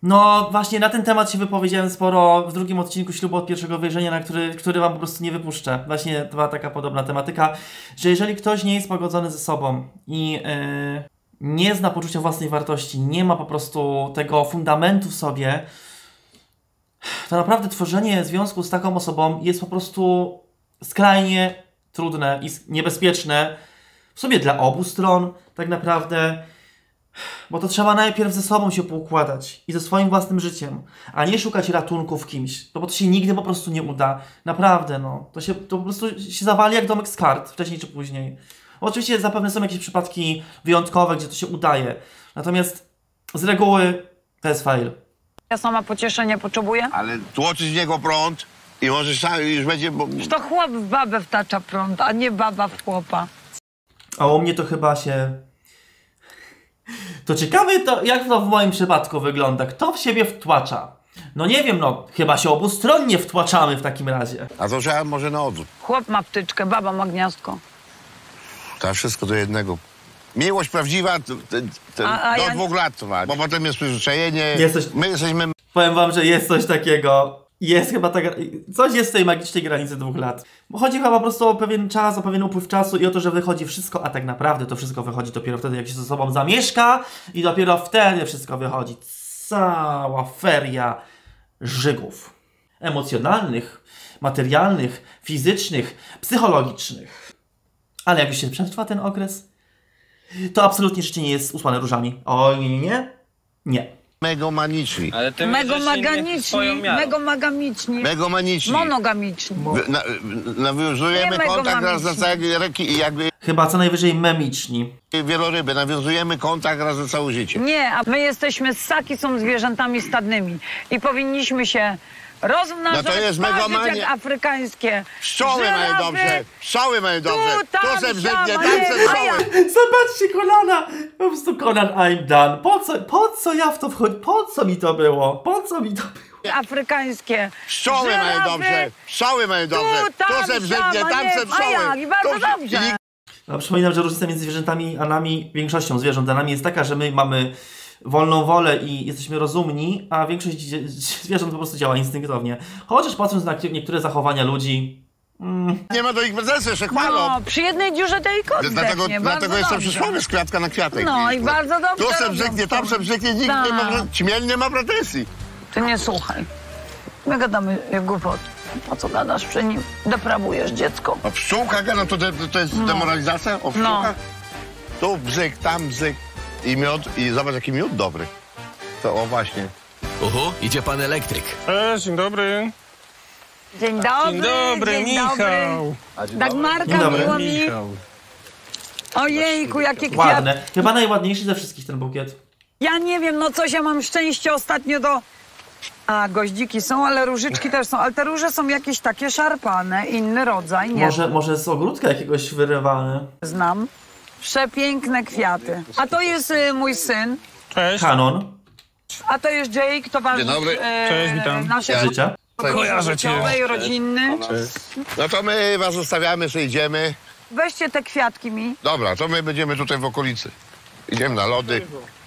No właśnie na ten temat się wypowiedziałem sporo w drugim odcinku Ślubu od pierwszego wejrzenia, na który, który wam po prostu nie wypuszczę. Właśnie to była taka podobna tematyka, że jeżeli ktoś nie jest pogodzony ze sobą i yy, nie zna poczucia własnej wartości, nie ma po prostu tego fundamentu w sobie, to naprawdę tworzenie związku z taką osobą jest po prostu skrajnie trudne i niebezpieczne w sumie dla obu stron tak naprawdę. Bo to trzeba najpierw ze sobą się poukładać i ze swoim własnym życiem, a nie szukać ratunku w kimś, no bo to się nigdy po prostu nie uda. Naprawdę, no. To się to po prostu się zawali jak domek z kart, wcześniej czy później. Oczywiście zapewne są jakieś przypadki wyjątkowe, gdzie to się udaje. Natomiast z reguły to jest fail. Ja sama pocieszenia potrzebuję. Ale tłoczyć w niego prąd i możesz sam, już będzie... Bo... To chłop w babę wtacza prąd, a nie baba w chłopa. A u mnie to chyba się... To ciekawe to, jak to w moim przypadku wygląda. Kto w siebie wtłacza? No nie wiem, no chyba się obustronnie wtłaczamy w takim razie. A to trzeba może na odwrót. Chłop ma wtyczkę, baba ma gniazdko. To wszystko do jednego. Miłość prawdziwa to, to, to A- a do ja- dwóch lat trwa, bo potem jest przyzwyczajenie. Jesteś- My jesteśmy... Powiem wam, że jest coś takiego. Jest chyba taka... Coś jest w tej magicznej granicy dwóch lat. Bo chodzi chyba po prostu o pewien czas, o pewien upływ czasu i o to, że wychodzi wszystko, a tak naprawdę to wszystko wychodzi dopiero wtedy, jak się ze sobą zamieszka i dopiero wtedy wszystko wychodzi. Cała feria żygów. Emocjonalnych, materialnych, fizycznych, psychologicznych. Ale jak już się przetrwa ten okres, to absolutnie życie nie jest usłane różami. O nie, nie, nie. Nie. Megomaniczni. Ale ty myślisz innych Megomaganiczni, swoją miarą. megomagamiczni, Megomaniczni. monogamiczni. Wy- Na, nawiązujemy Nie kontakt raz na megomamiczni. całe reki i jakby Chyba co najwyżej memiczni. wieloryby. Nawiązujemy kontakt raz na całe życie. Nie, a my jesteśmy ssaki, są zwierzętami stadnymi i powinniśmy się rozmnażać, No to jest patrzeć megomania. jak afrykańskie Pszczoły mają żyrafy. dobrze. Pszczoły mają dobrze. Tu, tam, Tu se brzydnie, tam, tam a nie, se a ja- pszczoły. Zobaczcie Konana! Po prostu Conan, I'm done. Po co, po co ja w to wchodzę? Po co mi to było? Po co mi to było? afrykańskie Pszczoły mają żyrafy. dobrze. Pszczoły mają dobrze. Tu, tam, Tu se brzydnie, tam, a tam nie, se a pszczoły. jak? I bardzo Tu- dobrze. i- No, przypominam, że różnica między zwierzętami a nami, większością zwierząt a nami jest taka, że my mamy wolną wolę i jesteśmy rozumni, a większość dzie- zwierząt po prostu działa instynktownie. Chociaż patrząc na kie- niektóre zachowania ludzi... Mm, Nie ma do ich pretensji, jeszcze chwalą. No, przy jednej dziurze tej kot Dlatego, zdechnie, dlatego bardzo jest to dobrze. przysłowie z kwiatka na kwiatek. No i bardzo dobrze Tu se robią brzydnie, tam to. se brzydnie, nikt nie ma, Tak. ćmiel nie ma pretensji. Ty nie słuchaj. My gadamy jak głupot. Po co gadasz przy nim? Deprawujesz dziecko. A pszczółka gada, to, to, to jest No. demoralizacja? O pszczółkach? Tu bzyk, tam bzyk i miód. I zobacz, jaki miód dobry. To o właśnie. Uhu, idzie pan elektryk. E, dzień dobry. Dzień dobry, Dzień dobry, dzień Michał. Dobry. Dagmarka, Dzień dobry. miło mi. Michał. Ojejku, jakie kwiaty. ładne. Chyba najładniejszy ze wszystkich ten bukiet. Ja nie wiem, no coś, ja mam szczęście ostatnio do... A, goździki są, ale różyczki też są. Ale te róże są jakieś takie szarpane, inny rodzaj, nie Może, może z ogródka jakiegoś wyrywane. znam. Przepiękne kwiaty. A to jest y, mój syn, Cześć. Kanon. a to jest Jake, towarzysz Dzień dobry. e, Cześć, witam. naszej Życia. Kojarzę cię. życiowej, rodzinny. No to my was zostawiamy, że idziemy. Weźcie te kwiatki mi. Dobra, to my będziemy tutaj w okolicy. Idziemy na lody.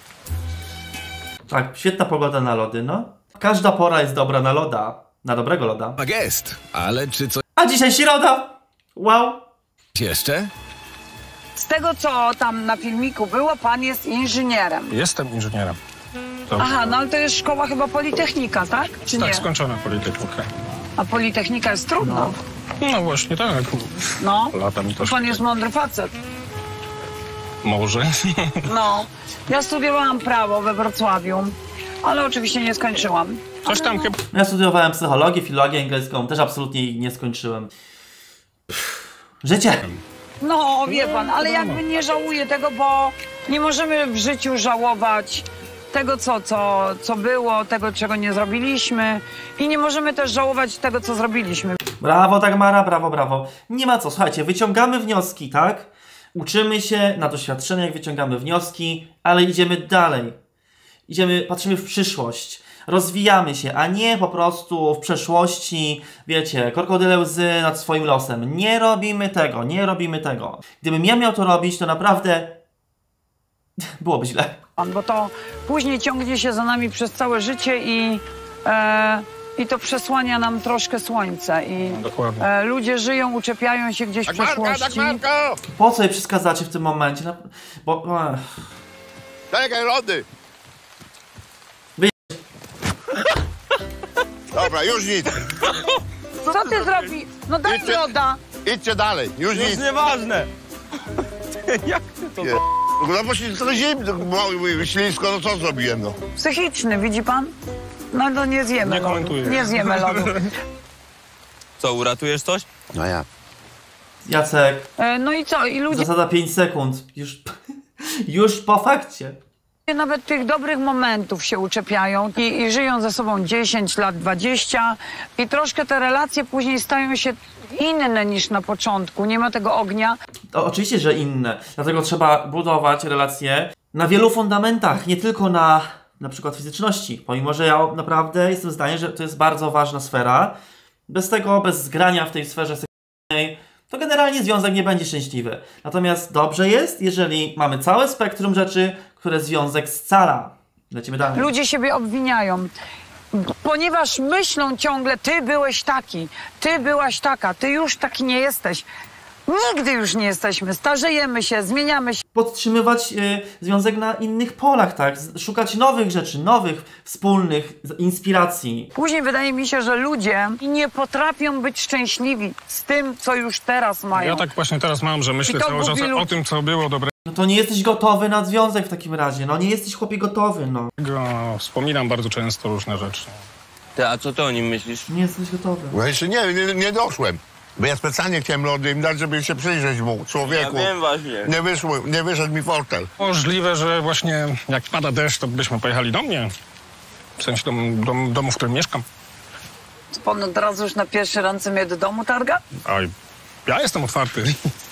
Tak, świetna pogoda na lody, no. Każda pora jest dobra na loda. Na dobrego loda. A gest. Ale czy coś A dzisiaj środa! Wow! jeszcze? Z tego, co tam na filmiku było, pan jest inżynierem. Jestem inżynierem. Dobrze. Aha, no ale to jest szkoła chyba Politechnika, tak? Czy nie? Tak, skończona politechnika. A Politechnika jest trudna. No właśnie, tak. No. Lata mi to Pan jest mądry facet. Może. No. Ja studiowałam prawo we Wrocławiu, ale oczywiście nie skończyłam. Coś tam chyba... Ja studiowałem psychologię, filologię angielską, też absolutnie jej nie skończyłem. Pff, życie! No, wie pan, ale jakby nie żałuję tego, bo nie możemy w życiu żałować tego, co, co, co było, tego, czego nie zrobiliśmy i nie możemy też żałować tego, co zrobiliśmy. Brawo Dagmara, brawo, brawo. Nie ma co, słuchajcie, wyciągamy wnioski, tak? Uczymy się na doświadczeniach, wyciągamy wnioski, ale idziemy dalej. Idziemy, patrzymy w przyszłość. Rozwijamy się, a nie po prostu w przeszłości, wiecie, krokodyle łzy nad swoim losem. Nie robimy tego, nie robimy tego. Gdybym ja miał to robić, to naprawdę byłoby źle. Bo to później ciągnie się za nami przez całe życie i, e, i to przesłania nam troszkę słońce. I Dokładnie. e, ludzie żyją, uczepiają się gdzieś w przeszłości. Po co jej przeszkadzacie w tym momencie? No, bo... Ech. Czekaj, lody! Wy... Dobra, już nic. Co ty zrobisz? No daj Idźcie. loda. Idźcie dalej, już To nic. jest nieważne. Jak ty to... Nie. No bo się to zimno, bo ślisko, no co zrobiłem, no? Psychiczny, widzi pan? No to nie zjemy Nie lodu. komentuję. Nie zjemy lodu. Co, uratujesz coś? No ja. Jacek, E, no i co? I ludzie zasada pięć sekund. Już, już po fakcie. nawet tych dobrych momentów się uczepiają i, i żyją ze sobą dziesięć lat, dwadzieścia i troszkę te relacje później stają się inne niż na początku. Nie ma tego ognia. To oczywiście, że inne. Dlatego trzeba budować relacje na wielu fundamentach, nie tylko na na przykład fizyczności. Pomimo, że ja naprawdę jestem zdania, że to jest bardzo ważna sfera. Bez tego, bez zgrania w tej sferze seksualnej, to generalnie związek nie będzie szczęśliwy. Natomiast dobrze jest, jeżeli mamy całe spektrum rzeczy, które związek scala. Lecimy dalej. Ludzie siebie obwiniają, ponieważ myślą ciągle, ty byłeś taki, ty byłaś taka, ty już taki nie jesteś. Nigdy już nie jesteśmy, starzejemy się, zmieniamy się. Podtrzymywać y, związek na innych polach, tak? Z- Szukać nowych rzeczy, nowych, wspólnych z- inspiracji. Później wydaje mi się, że ludzie nie potrafią być szczęśliwi z tym, co już teraz mają. Ja tak właśnie teraz mam, że myślę I to cały czas gubi o ludzi. tym, co było dobrego. No to nie jesteś gotowy na związek w takim razie. No nie jesteś, chłopie, gotowy, no. Wspominam bardzo często różne rzeczy. Ty, a co ty o nim myślisz? Nie jesteś gotowy. No jeszcze nie, nie, nie doszłem. Bo ja specjalnie chciałem lody im dać, żeby się przyjrzeć mu, człowieku. Ja wiem właśnie. Nie wyszło, nie wyszedł mi fortel. Możliwe, że właśnie jak pada deszcz, to byśmy pojechali do mnie. W sensie do, do domu, w którym mieszkam. Pan od razu już na pierwszy ręce mnie do domu targa? A ja jestem otwarty.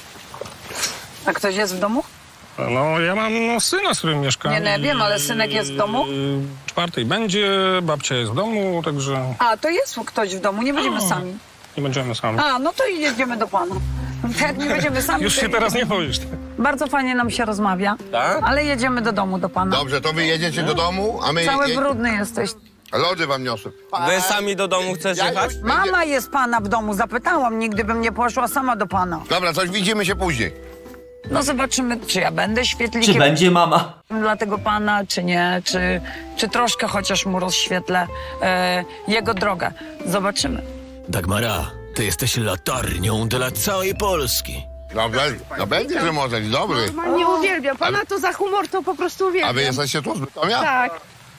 A ktoś jest w domu? No, ja mam no, syna, z którym mieszkam. Nie, no ja wiem, ale synek jest w domu? I czwartej będzie, babcia jest w domu, także A, to jest ktoś w domu, nie będziemy A. sami. nie będziemy sami. A, no to jedziemy do pana. Jak nie będziemy sami, Już to się teraz jedziemy. nie boisz. Bardzo fajnie nam się rozmawia, Tak? ale jedziemy do domu do pana. Dobrze, to wy jedziecie do domu, a my... Cały je- brudny jesteś. Lody wam niosę. Wy sami do domu chcesz Ja jechać? już- Mama jest pana w domu, zapytałam, nigdy bym nie poszła sama do pana. Dobra, coś widzimy się później. No zobaczymy, czy ja będę świetlikiem Czy będzie mama? dla tego pana, czy nie, czy, czy troszkę chociaż mu rozświetlę e, jego drogę. Zobaczymy. Dagmara, ty jesteś latarnią dla całej Polski. Dobrze, no będzie, że może, dobry. Nie uwielbiam. Pana to za humor to po prostu uwielbiam. A wy jesteście tu z Bytomia? Tak.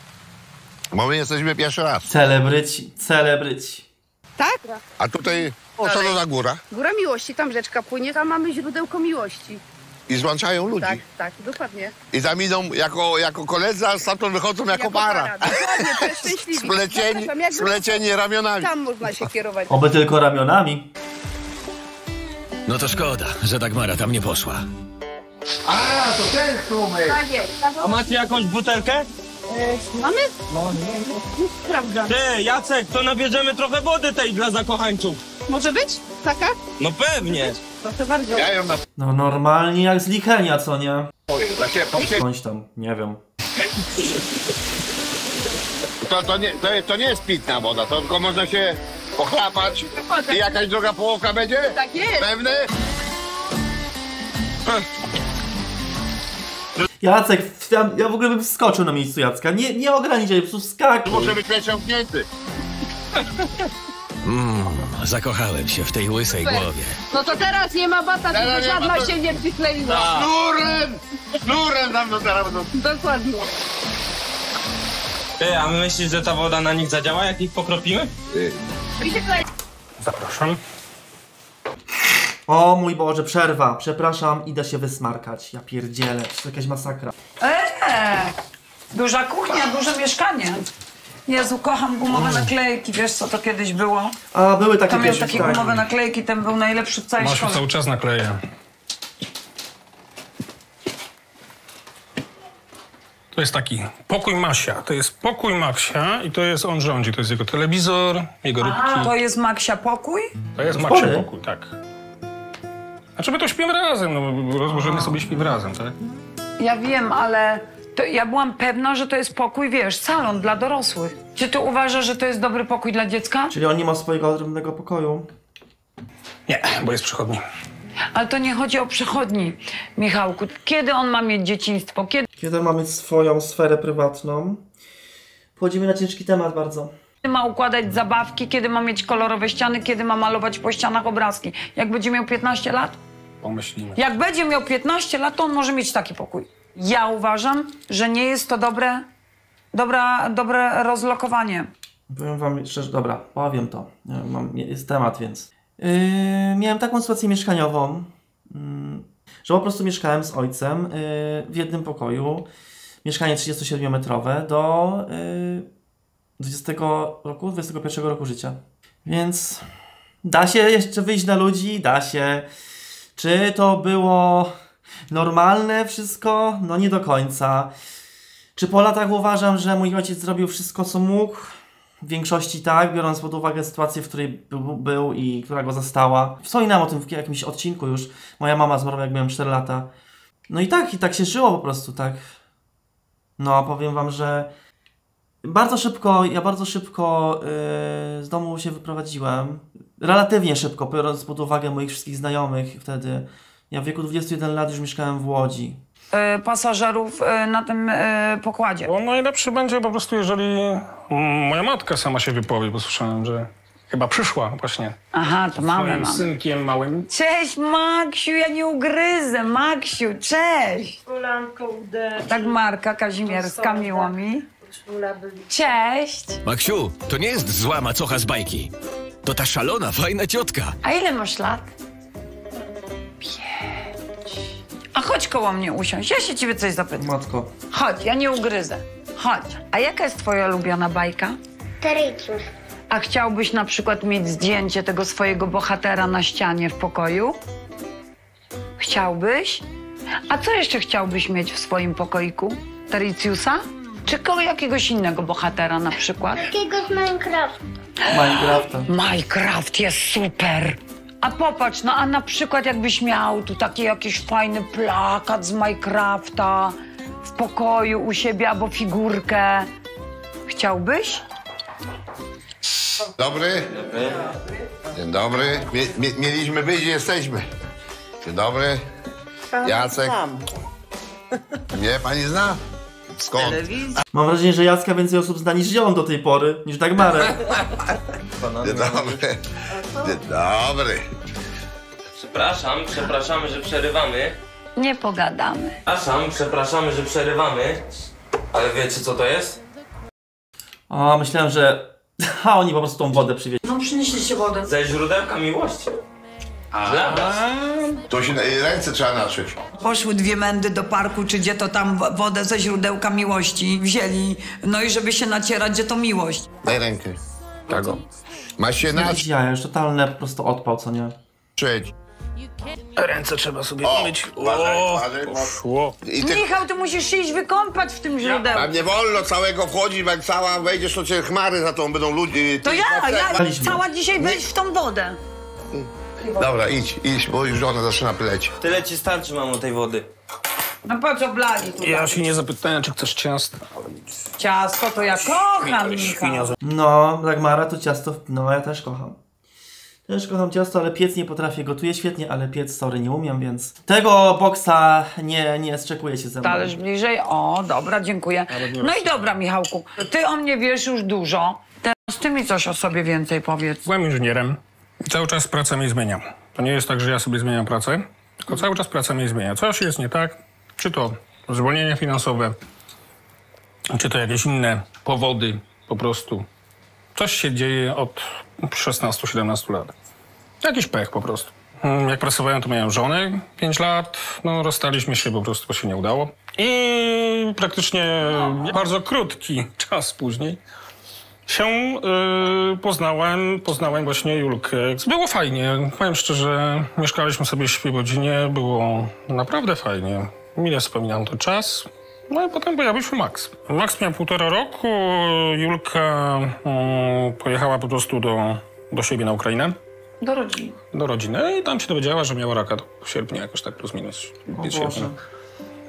Bo my jesteśmy pierwszy raz. Celebryci, celebryci. Tak? A tutaj, co to za góra? Góra Miłości, tam rzeczka płynie, tam mamy źródełko miłości. I złączają ludzi. Tak, tak, dokładnie. I tam idą jako, jako koledzy, a stamtąd wychodzą jako, para. Dokładnie, to jest szczęśliwi. Splecieni, Zapraszam, jak splecieni ramionami. Tam można się kierować. Oby tylko ramionami. No to szkoda, że Dagmara tam nie poszła. A, to ten strumyk. Tak jest. A macie jakąś butelkę? Mamy? No nie. Sprawdzam. Ty, Jacek, to nabierzemy trochę wody tej dla zakochańców. Może być? Taka? No pewnie. Proszę bardzo. Ja ją na... No normalnie jak z Lichenia, co nie? Dla ciebie, po- Bądź tam, nie wiem. To, to, nie, to, to nie jest pitna woda, to tylko można się pochlapać. I jakaś druga połówka będzie? Tak jest. Pewny? Jacek, ja, ja w ogóle bym wskoczył na miejscu Jacka. Nie, nie ograniczaj, po prostu skakuj. Muszę być przeciągnięty. Mmm, zakochałem się w tej łysej głowie. No to teraz nie ma bata, Teraz żeby nie ma żadna bata. się nie przykleiła. Sznurem! Sznurem tam do teraz będą. Dokładnie. Ty, a my myślisz, że ta woda na nich zadziała, jak ich pokropimy? I się klei. Zapraszam. O mój Boże, przerwa. Przepraszam, idę się wysmarkać. Ja pierdzielę, to jest jakaś masakra. Eee, duża kuchnia, duże mieszkanie. Jezu, kocham gumowe naklejki. Wiesz, co to kiedyś było? A, były takie Tam miał kiedyś, takie tak. gumowe naklejki, ten był najlepszy w całej Masz szkole. cały czas nakleję. To jest taki pokój Masia. To jest pokój Maksia i to jest on rządzi. To jest jego telewizor, jego rybki. A, to jest Maksia pokój? To jest Maksia Spory. pokój, tak. Znaczy my to śpimy razem, no rozłożymy sobie śpimy razem, tak? Ja wiem, ale to ja byłam pewna, że to jest pokój, wiesz, salon dla dorosłych. Czy ty uważasz, że to jest dobry pokój dla dziecka? Czyli on nie ma swojego odrębnego pokoju? Nie, bo jest przychodni. Ale to nie chodzi o przychodni, Michałku. Kiedy on ma mieć dzieciństwo? Kiedy Kiedy ma mieć swoją sferę prywatną? Wchodzimy na ciężki temat bardzo. ma układać zabawki? Kiedy ma mieć kolorowe ściany? Kiedy ma malować po ścianach obrazki? Jak będzie miał piętnaście lat? Pomyślimy. Jak będzie miał piętnaście lat, to on może mieć taki pokój. Ja uważam, że nie jest to dobre, dobra, dobre rozlokowanie. Powiem wam szczerze, dobra, powiem to. Mam, jest temat, więc... Yy, miałem taką sytuację mieszkaniową, yy, że po prostu mieszkałem z ojcem yy, w jednym pokoju. Mieszkanie trzydziestosiedmiometrowe do yy, dwudziestego roku, dwudziestego pierwszego roku życia. Więc da się jeszcze wyjść na ludzi, da się. Czy to było normalne wszystko? No nie do końca. Czy po latach uważam, że mój ojciec zrobił wszystko, co mógł? W większości tak, biorąc pod uwagę sytuację, w której był, był i która go zastała. Wspominałem o tym w jakimś odcinku już. Moja mama zmarła, jak miałem cztery lata. No i tak, i tak się żyło po prostu, tak. No, a powiem wam, że bardzo szybko, ja bardzo szybko yy, z domu się wyprowadziłem. Relatywnie szybko, biorąc pod uwagę moich wszystkich znajomych wtedy. Ja w wieku dwudziestu jeden lat już mieszkałem w Łodzi. Yy, pasażerów yy, na tym yy, pokładzie. Bo najlepszy będzie po prostu, jeżeli moja matka sama się wypowie, bo słyszałem, że chyba przyszła właśnie. Aha, to mamy, swoim mamy. synkiem małym. Cześć, Maksiu, ja nie ugryzę. Maksiu, cześć. Tak, Marka Kazimierska, miło mi. Cześć. Maksiu, to nie jest zła macocha z bajki. To ta szalona, fajna ciotka. A ile masz lat? Pięć. A chodź koło mnie usiąść, ja się ciebie coś zapytam. Matko. Chodź, ja nie ugryzę. Chodź. A jaka jest twoja ulubiona bajka? Terrycus. A chciałbyś na przykład mieć zdjęcie tego swojego bohatera na ścianie w pokoju? Chciałbyś? A co jeszcze chciałbyś mieć w swoim pokoiku? Terrycusa? Czy koło jakiegoś innego bohatera na przykład? Takiego z Minecraft. Minecrafta. Minecraft jest super! A popatrz, no a na przykład jakbyś miał tu taki jakiś fajny plakat z Minecrafta w pokoju u siebie albo figurkę. Chciałbyś? Dobry. Dzień dobry. Mie mie mieliśmy być i jesteśmy. Dzień dobry. Jacek. Nie, pani zna? Skąd? Mam wrażenie, że Jacka więcej osób zna niż ją do tej pory, niż Dagmarę. Dzień dobry. Dzień dobry. Przepraszam, przepraszamy, że przerywamy. Nie pogadamy. Przepraszam, przepraszamy, że przerywamy. Ale wiecie, co to jest? O, myślałem, że... Ha, oni po prostu tą wodę przywieźli. No przynieśliście wodę. Ze źródełka miłości. Dla was. To się ręce trzeba naczyć. Poszły dwie mędy do parku, czy gdzie to tam wodę ze źródełka miłości wzięli. No i żeby się nacierać, gdzie to miłość. Daj rękę. Tak o. Masz się naczyć. Ja już totalny po prostu odpał, co nie? Ręce trzeba sobie O, umyć. uważaj, O, uważaj, poszło. I ty... Michał, ty musisz się iść wykąpać w tym źródełku. Tam nie wolno całego wchodzić, bo jak cała wejdziesz, to cię chmary za tą będą ludzi. To Ty- ja, ja Paliśmy. cała dzisiaj wejść w tą wodę. Dobra, idź, idź, bo już żona zaczyna pleć. Tyle ci starczy, mamo, tej wody. No po co blali tutaj? Ja się nie zapytałem, czy chcesz ciasto. Ciasto to ja kocham, Michał. No, Dagmara to ciasto, no ja też kocham. Też kocham ciasto, ale piec nie potrafię. Gotuję świetnie, ale piec, sorry, nie umiem, więc... Tego boksa nie, nie zczekuje się ze mną. Talerz bliżej. O, dobra, dziękuję. No i dobra, Michałku. Ty o mnie wiesz już dużo. Teraz ty mi coś o sobie więcej powiedz. Byłem inżynierem i cały czas pracę mnie zmieniam. To nie jest tak, że ja sobie zmieniam pracę, tylko cały czas praca mnie zmienia. Coś jest nie tak, czy to zwolnienia finansowe, czy to jakieś inne powody po prostu. Coś się dzieje od szesnastu siedemnastu lat. Jakiś pech po prostu. Mm, Jak pracowałem, to miałem żonę pięć lat, no rozstaliśmy się, po prostu bo się nie udało. I praktycznie bardzo krótki czas później się yy, poznałem, poznałem właśnie Julkę. Było fajnie, powiem szczerze, mieszkaliśmy sobie w Świebodzinie, było naprawdę fajnie. Mile wspominam ten czas. No i potem pojawił się Max. Max miał półtora roku, Julka yy, pojechała po prostu do, do siebie na Ukrainę. Do rodziny. Do rodziny i tam się dowiedziała, że miała raka w sierpniu, jakoś tak plus minus. O Boże.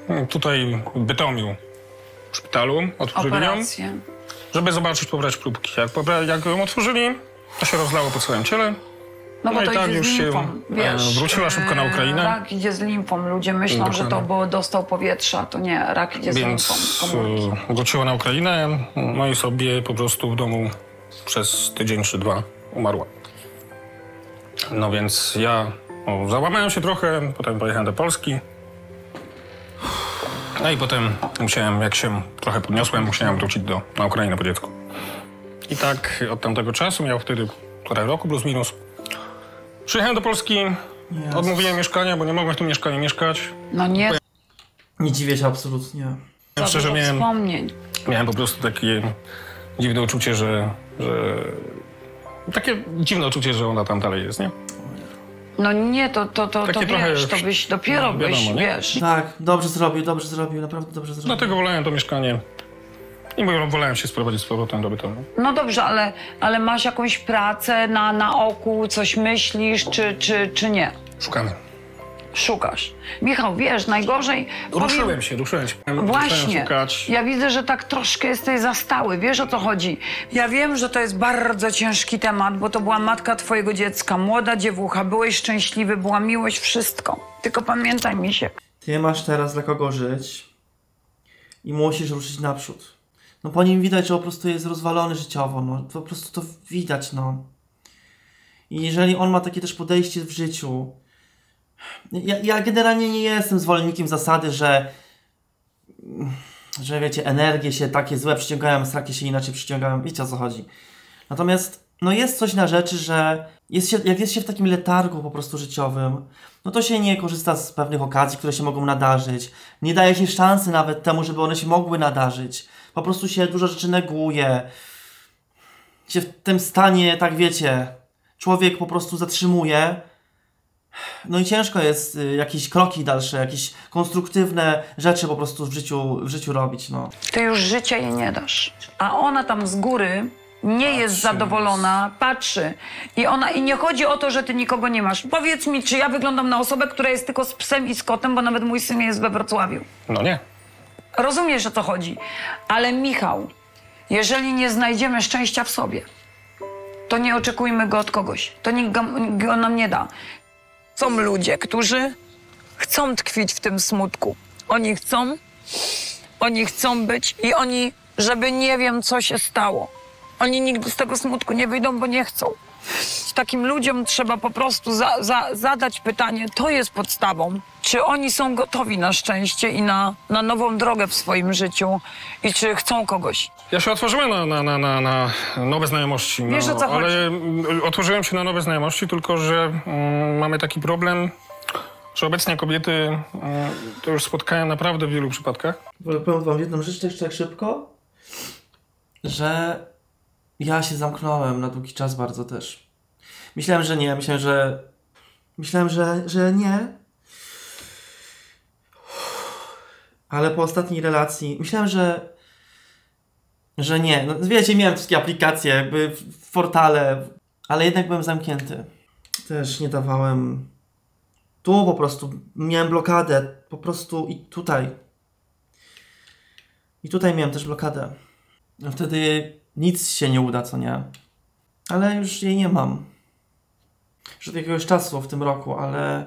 tutaj w Bytomiu, w szpitalu, otworzyli ją, Operację. żeby zobaczyć, pobrać próbki. Jak, pobra- jak ją otworzyli, to się rozlało po całym ciele. No, bo No to i tak idzie już z się limfą, wiesz, wróciła szybko na Ukrainę. Rak idzie z limfą. Ludzie myślą, Dokładnie. że to było dostał powietrza. To nie, rak idzie z Więc limfą. komórki. e, wróciła na Ukrainę, no i sobie po prostu w domu przez tydzień czy dwa umarła. No więc ja o, załamałem się trochę, potem pojechałem do Polski. No i potem musiałem, jak się trochę podniosłem, musiałem wrócić do, na Ukrainę po dziecku. I tak od tamtego czasu, miał wtedy półtora roku plus minus. Przyjechałem do Polski, Jezus. odmówiłem mieszkania, bo nie mogłem w tym mieszkaniu mieszkać. No nie. Nie dziwię się absolutnie. Ja szczerze dużo miałem, wspomnień. miałem po prostu takie dziwne uczucie, że, że... Takie dziwne uczucie, że ona tam dalej jest, nie? No nie, to, to, to, to Takie trochę wiesz, już- to byś dopiero no, byś, wiadomo, nie? wiesz. Tak, dobrze zrobił, dobrze zrobił, naprawdę dobrze zrobił. Dlatego wolałem to mieszkanie. I mówię, wolałem się sprowadzić z powrotem do Bytomiu. No dobrze, ale, ale masz jakąś pracę na, na oku, coś myślisz, czy, czy, czy nie? Szukamy. Szukasz. Michał, wiesz, najgorzej... Ruszyłem powiem- się, ruszyłem się. Właśnie. Zacząłem szukać. Ja widzę, że tak troszkę jesteś zastały. Wiesz, o co chodzi? Ja wiem, że to jest bardzo ciężki temat, bo to była matka twojego dziecka, młoda dziewucha, byłeś szczęśliwy, była miłość, wszystko. Tylko pamiętaj, Misiek. Ty masz teraz dla kogo żyć i musisz ruszyć naprzód. No po nim widać, że po prostu jest rozwalony życiowo, no po prostu to widać, no. I jeżeli on ma takie też podejście w życiu... Ja, ja generalnie nie jestem zwolennikiem zasady, że że wiecie, energie się takie złe przyciągają, takie się inaczej przyciągają, wiecie o co chodzi. Natomiast no jest coś na rzeczy, że jest się, jak jest się w takim letargu po prostu życiowym, no to się nie korzysta z pewnych okazji, które się mogą nadarzyć. Nie daje się szansy nawet temu, żeby one się mogły nadarzyć. Po prostu się dużo rzeczy neguje. Się w tym stanie, tak wiecie, człowiek po prostu zatrzymuje. No i ciężko jest y, jakieś kroki dalsze, jakieś konstruktywne rzeczy po prostu w życiu, w życiu robić, no. Ty już życia jej nie dasz. A ona tam z góry nie jest zadowolona, patrzy. I ona i nie chodzi o to, że ty nikogo nie masz. Powiedz mi, czy ja wyglądam na osobę, która jest tylko z psem i z kotem, bo nawet mój syn jest we Wrocławiu. No nie. Rozumiesz, o co chodzi. Ale Michał, jeżeli nie znajdziemy szczęścia w sobie, to nie oczekujmy go od kogoś. To nikt go, nikt go nam nie da. Są ludzie, którzy chcą tkwić w tym smutku. Oni chcą, oni chcą być i oni, żeby nie wiem, co się stało. Oni nigdy z tego smutku nie wyjdą, bo nie chcą. Takim ludziom trzeba po prostu za, za, zadać pytanie, to jest podstawą, czy oni są gotowi na szczęście i na, na nową drogę w swoim życiu i czy chcą kogoś. Ja się otworzyłem na, na, na, na, na nowe znajomości. Wiesz, no, o co chodzi? ale mm, otworzyłem się na nowe znajomości, tylko że mm, mamy taki problem, że obecnie kobiety, mm, to już spotkałem naprawdę w wielu przypadkach. Powiem wam jedną rzecz jeszcze tak szybko, że ja się zamknąłem na długi czas bardzo też. Myślałem, że nie, myślałem, że... Myślałem, że, że nie. Ale po ostatniej relacji myślałem, że że nie. No wiecie, miałem wszystkie aplikacje, jakby w portale, ale jednak byłem zamknięty. Też nie dawałem... Tu po prostu miałem blokadę, po prostu i tutaj. I tutaj miałem też blokadę. No wtedy nic się nie uda, co nie? Ale już jej nie mam. Już od jakiegoś czasu w tym roku, ale...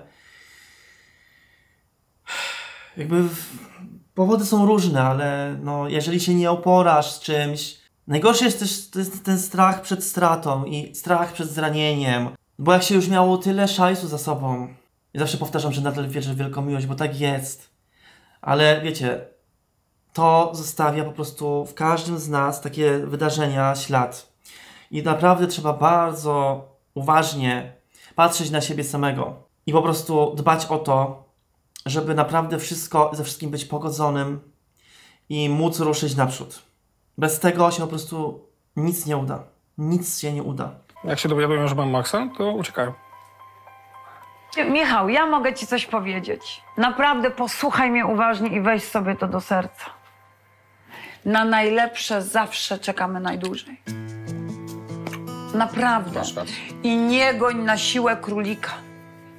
Jakby... Powody są różne, ale no, jeżeli się nie oporasz z czymś... Najgorszy jest też to jest ten strach przed stratą i strach przed zranieniem. Bo jak się już miało tyle szajsu za sobą... I zawsze powtarzam, że nadal wierzę w wielką miłość, bo tak jest. Ale wiecie, to zostawia po prostu w każdym z nas takie wydarzenia ślad. I naprawdę trzeba bardzo uważnie patrzeć na siebie samego. I po prostu dbać o to, żeby naprawdę wszystko, ze wszystkim być pogodzonym i móc ruszyć naprzód. Bez tego się po prostu nic nie uda. Nic się nie uda. Jak się dowiadują, że mam Maxa, to uciekają. Michał, ja mogę ci coś powiedzieć. Naprawdę posłuchaj mnie uważnie i weź sobie to do serca. Na najlepsze zawsze czekamy najdłużej. Naprawdę. I nie goń na siłę królika.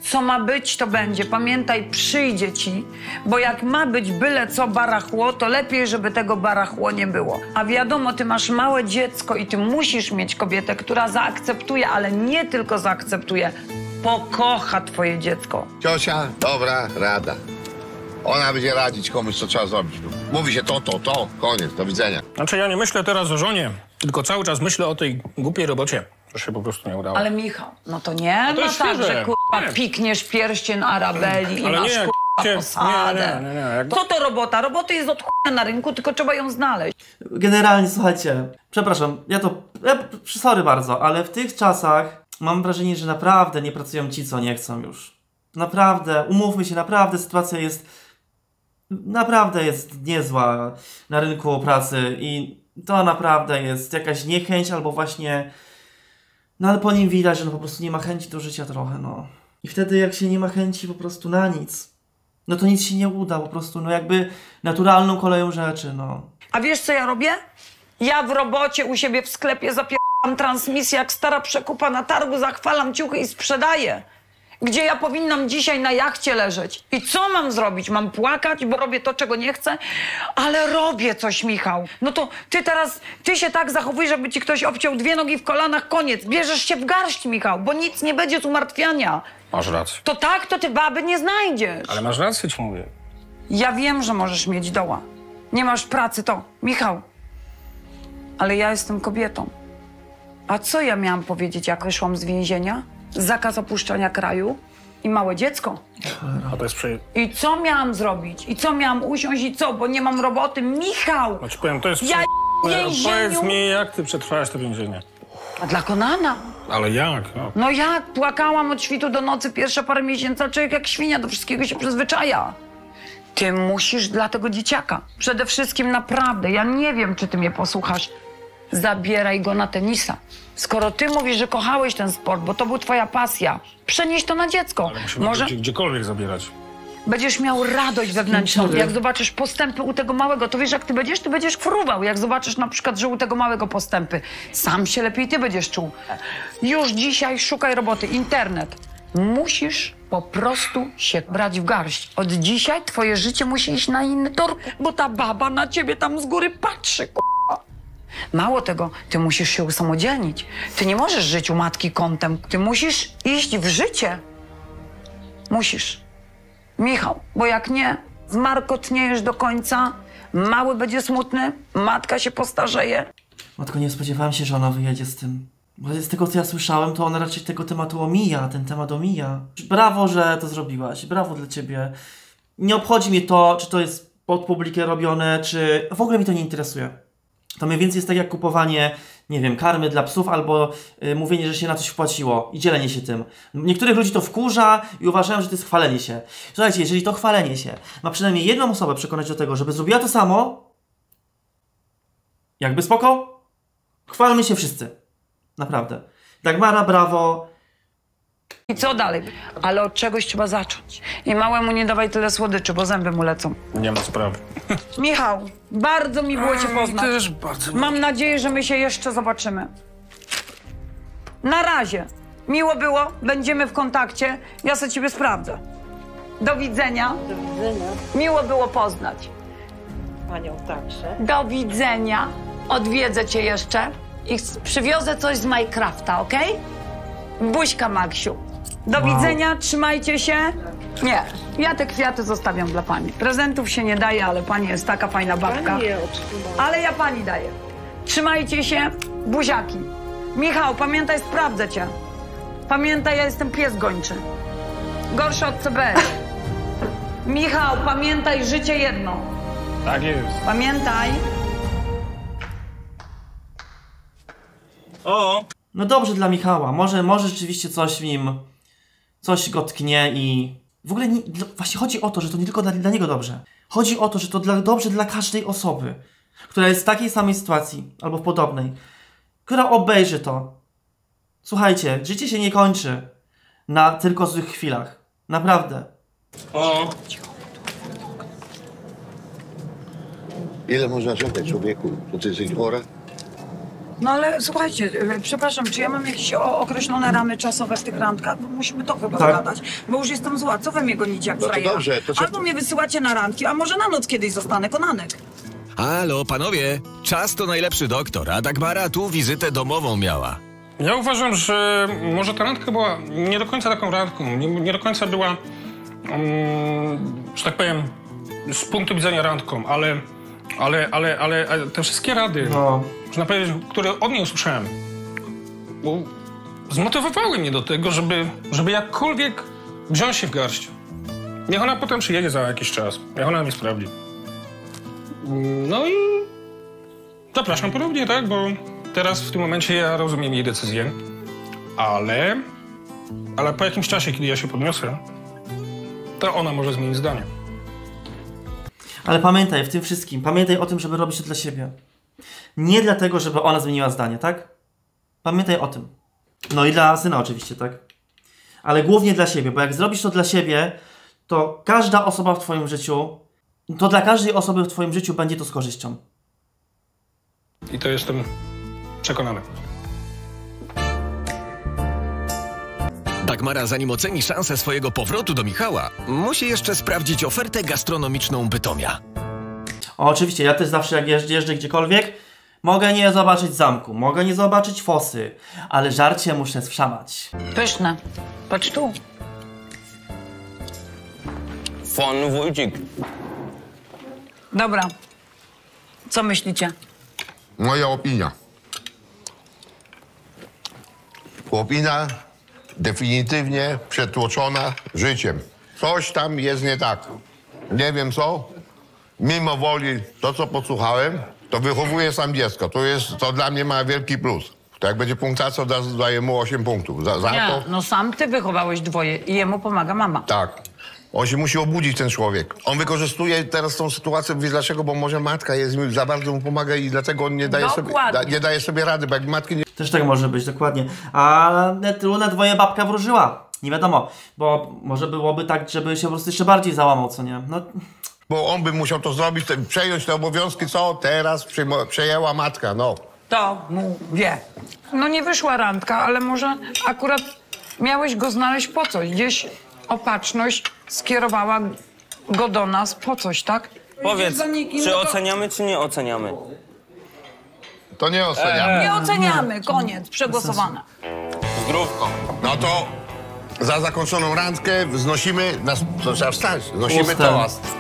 Co ma być, to będzie. Pamiętaj, przyjdzie ci, bo jak ma być byle co barachło, to lepiej, żeby tego barachło nie było. A wiadomo, ty masz małe dziecko i ty musisz mieć kobietę, która zaakceptuje, ale nie tylko zaakceptuje, pokocha twoje dziecko. Ciocia, dobra rada. Ona będzie radzić komuś, co trzeba zrobić. Mówi się to, to, to, koniec, do widzenia. Znaczy ja nie myślę teraz o żonie, tylko cały czas myślę o tej głupiej robocie. To się po prostu nie udało. Ale Michał, no to nie No to no jest tak, świeże. że kurwa Nie. pikniesz pierścień Arabeli i Ale masz nie, jak kurwa się- posadę. nie, nie, nie, nie, jak- Co to robota? Roboty jest od chuja na rynku, tylko trzeba ją znaleźć. Generalnie, słuchajcie, przepraszam, ja to, ja, sorry bardzo, ale w tych czasach mam wrażenie, że naprawdę nie pracują ci, co nie chcą już. Naprawdę, umówmy się, naprawdę sytuacja jest, naprawdę jest niezła na rynku pracy i to naprawdę jest jakaś niechęć albo właśnie, no ale po nim widać, że no po prostu nie ma chęci do życia trochę, no. I wtedy jak się nie ma chęci po prostu na nic, no to nic się nie uda, po prostu, no jakby naturalną koleją rzeczy, no. A wiesz, co ja robię? Ja w robocie u siebie w sklepie zapieram transmisję jak stara przekupa na targu, zachwalam ciuchy i sprzedaję. Gdzie ja powinnam dzisiaj na jachcie leżeć. I co mam zrobić? Mam płakać, bo robię to, czego nie chcę? Ale robię coś, Michał. No to ty teraz, ty się tak zachowuj, żeby ci ktoś obciął dwie nogi w kolanach, koniec. Bierzesz się w garść, Michał, bo nic nie będzie z umartwiania. Masz rację. To tak, to ty baby nie znajdziesz. Ale masz rację, ci mówię. Ja wiem, że możesz mieć doła. Nie masz pracy, to. Michał. Ale ja jestem kobietą. A co ja miałam powiedzieć, jak wyszłam z więzienia? Zakaz opuszczania kraju i małe dziecko. A to jest przy... I co miałam zrobić? I co miałam usiąść i co? Bo nie mam roboty. Michał! No ci powiem, to jest Ja przy... w więzieniu... Powiedz mi, jak ty przetrwałaś to więzienie? A dla Konana? Ale jak? No. No jak? Płakałam od świtu do nocy pierwsze parę miesięcy, a człowiek jak świnia do wszystkiego się przyzwyczaja. Ty musisz dla tego dzieciaka. Przede wszystkim naprawdę, ja nie wiem, czy ty mnie posłuchasz. Zabieraj go na tenisa. Skoro ty mówisz, że kochałeś ten sport, bo to był twoja pasja, przenieś to na dziecko. Ale musimy Może gdzie, gdziekolwiek zabierać. będziesz miał radość wewnętrzną. Jak zobaczysz postępy u tego małego, to wiesz, jak ty będziesz? Ty będziesz fruwał. Jak zobaczysz na przykład, że u tego małego postępy, sam się lepiej ty będziesz czuł. Już dzisiaj szukaj roboty. Internet. Musisz po prostu się brać w garść. Od dzisiaj twoje życie musi iść na inny tor, bo ta baba na ciebie tam z góry patrzy, k***a. Mało tego, ty musisz się usamodzielnić. Ty nie możesz żyć u matki kątem. Ty musisz iść w życie. Musisz. Michał, bo jak nie, zmarkotniejesz do końca, mały będzie smutny, matka się postarzeje. Matko, nie spodziewałem się, że ona wyjedzie z tym. Bo z tego, co ja słyszałem, to ona raczej tego tematu omija, ten temat omija. Brawo, że to zrobiłaś, brawo dla ciebie. Nie obchodzi mnie to, czy to jest pod publikę robione, czy... W ogóle mi to nie interesuje. To mniej więcej jest tak jak kupowanie, nie wiem, karmy dla psów albo y, mówienie, że się na coś wpłaciło i dzielenie się tym. Niektórych ludzi to wkurza i uważają, że to jest chwalenie się. Słuchajcie, jeżeli to chwalenie się ma przynajmniej jedną osobę przekonać do tego, żeby zrobiła to samo, jakby spoko, chwalmy się wszyscy. Naprawdę. Dagmara, brawo. I co dalej? Ale od czegoś trzeba zacząć. I małemu nie dawaj tyle słodyczy, bo zęby mu lecą. Nie ma sprawy. Michał, bardzo mi było cię poznać. Też bardzo. Mam nadzieję, że my się jeszcze zobaczymy. Na razie. Miło było, będziemy w kontakcie. Ja sobie ciebie sprawdzę. Do widzenia. Do widzenia. Miło było poznać. Panią także. Do widzenia. Odwiedzę cię jeszcze i przywiozę coś z Minecrafta, okej? Okay? Buźka, Maksiu. Do Wow. widzenia, trzymajcie się. Nie, ja te kwiaty zostawiam dla pani. Prezentów się nie daje, ale pani jest taka fajna babka. Pani je otrzyma. Ale ja pani daję. Trzymajcie się, buziaki. Michał, pamiętaj, sprawdzę cię. Pamiętaj, ja jestem pies gończy. Gorszy od C B S. Michał, pamiętaj, życie jedno. Tak jest. Pamiętaj. O! No dobrze dla Michała. Może, może rzeczywiście coś w nim, coś go tknie i... W ogóle nie, właśnie chodzi o to, że to nie tylko dla, dla niego dobrze. Chodzi o to, że to dla, dobrze dla każdej osoby, która jest w takiej samej sytuacji, albo w podobnej, która obejrzy to. Słuchajcie, życie się nie kończy na tylko złych chwilach. Naprawdę. O! Ile można czekać, człowieku? To ty jesteś chora? No ale słuchajcie, y, przepraszam, czy ja mam jakieś o, określone ramy czasowe w tych randkach? Bo musimy to chyba Tak. zgadać, bo już jestem zła. Co wy mnie gonicie jak No to frajera? dobrze, to co- Albo mnie wysyłacie na randki, a może na noc kiedyś zostanę konanek. Halo, panowie, czas to najlepszy doktor, a Dagmara tu wizytę domową miała. Ja uważam, że może ta randka była nie do końca taką randką. Nie, nie do końca była, um, że tak powiem, z punktu widzenia randką, ale, ale, ale, ale, ale te wszystkie rady, No. można powiedzieć, które od niej usłyszałem, bo zmotywowały mnie do tego, żeby, żeby jakkolwiek wziąć się w garść. Niech ona potem przyjedzie za jakiś czas. Niech ona mnie sprawdzi. No i zapraszam ponownie, tak? Bo teraz w tym momencie ja rozumiem jej decyzję. Ale... Ale po jakimś czasie, kiedy ja się podniosę, to ona może zmienić zdanie. Ale pamiętaj w tym wszystkim, pamiętaj o tym, żeby robić to dla siebie. Nie dlatego, żeby ona zmieniła zdanie, tak? Pamiętaj o tym. No i dla syna oczywiście, tak? Ale głównie dla siebie, bo jak zrobisz to dla siebie, to każda osoba w twoim życiu, to dla każdej osoby w twoim życiu będzie to z korzyścią. I to jestem przekonany. Dagmara, zanim oceni szansę swojego powrotu do Michała, musi jeszcze sprawdzić ofertę gastronomiczną Bytomia. O, oczywiście, ja też zawsze jak jeżdżę, jeżdżę gdziekolwiek, mogę nie zobaczyć zamku, mogę nie zobaczyć fosy, ale żarcie muszę wszamać. Pyszne. Patrz tu. Fon Wójcik. Dobra. Co myślicie? Moja opinia. Chłopina definitywnie przetłoczona życiem. Coś tam jest nie tak. Nie wiem co. Mimo woli, to co podsłuchałem, to wychowuje sam dziecko. To, jest, to dla mnie ma wielki plus. To jak będzie punktacja, da, daję mu osiem punktów. Za, za Nie, to no sam ty wychowałeś dwoje i jemu pomaga mama. tak. On się musi obudzić, ten człowiek. On wykorzystuje teraz tą sytuację, wiesz dlaczego? Bo może matka jest, za bardzo mu pomaga i dlatego on nie daje, sobie, da, nie daje sobie rady, bo jak matki nie... Też tak może być, dokładnie. A tylu na dwoje babka wróżyła. Nie wiadomo, bo może byłoby tak, żeby się po prostu jeszcze bardziej załamał, co nie? No. Bo on by musiał to zrobić, te, przejąć te obowiązki, co teraz przejmo, przejęła matka, no. To mu wie. No nie wyszła randka, ale może akurat miałeś go znaleźć po coś. Gdzieś opatrzność skierowała go do nas po coś, tak? Powiedz, Za nikim, czy no to- oceniamy, czy nie oceniamy? To nie oceniamy. Nie oceniamy, koniec, przegłosowane. Zdrówko. No to za zakończoną randkę wznosimy, nas, to trzeba wstać, wznosimy Ustęp. toast.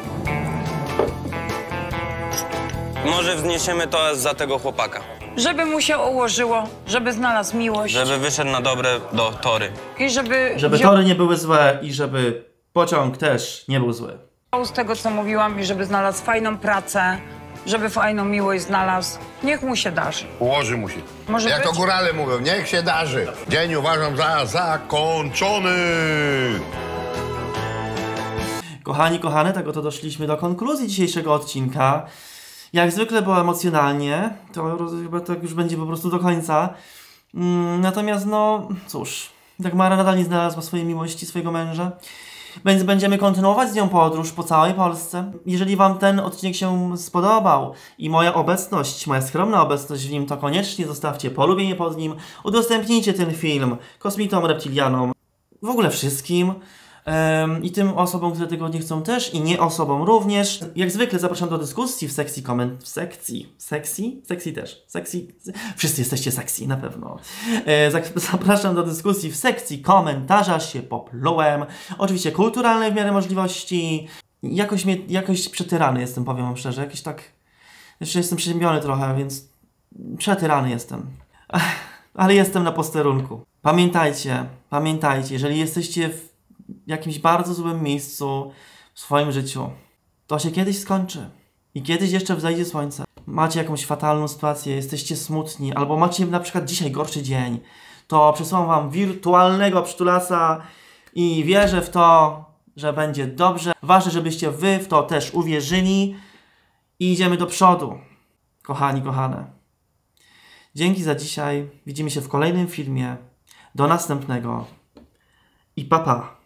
Może wzniesiemy to za tego chłopaka. Żeby mu się ułożyło, żeby znalazł miłość Żeby wyszedł na dobre do tory. i żeby... Żeby wziął tory nie były złe i żeby pociąg też nie był zły. z tego, co mówiłam, i żeby znalazł fajną pracę, żeby fajną miłość znalazł. Niech mu się darzy. Ułoży mu się. Może Jak być? to górale mówią, niech się darzy. Dzień uważam za zakończony. Kochani, kochane, tak oto doszliśmy do konkluzji dzisiejszego odcinka. Jak zwykle było emocjonalnie, to roz- chyba tak już będzie po prostu do końca. Mm, natomiast no, cóż, Dagmara nadal nie znalazła swojej miłości, swojego męża. Więc będziemy kontynuować z nią podróż po całej Polsce. Jeżeli wam ten odcinek się spodobał i moja obecność, moja skromna obecność w nim, to koniecznie zostawcie polubienie pod nim, udostępnijcie ten film kosmitom, reptilianom, w ogóle wszystkim. Ym, I tym osobom, które tego nie chcą też i nie osobom również. Jak zwykle zapraszam do dyskusji w sekcji koment... w sekcji? Sekcji? Sekcji też. Sekcji... Wszyscy jesteście sekcji, na pewno. E, zak- zapraszam do dyskusji w sekcji komentarza się poplułem. Oczywiście kulturalnej w miarę możliwości. Jakoś, mnie, jakoś przetyrany jestem, powiem wam szczerze. Jakiś tak... Jeszcze jestem przeziębiony trochę, więc... Przetyrany jestem. Ech, ale jestem na posterunku. Pamiętajcie, pamiętajcie, jeżeli jesteście w jakimś bardzo złym miejscu w swoim życiu, to się kiedyś skończy. I kiedyś jeszcze wzejdzie słońce. Macie jakąś fatalną sytuację, jesteście smutni, albo macie na przykład dzisiaj gorszy dzień, to przesyłam wam wirtualnego przytulasa i wierzę w to, że będzie dobrze. Ważne, żebyście wy w to też uwierzyli i idziemy do przodu. Kochani, kochane. Dzięki za dzisiaj. Widzimy się w kolejnym filmie. Do następnego. I pa, pa.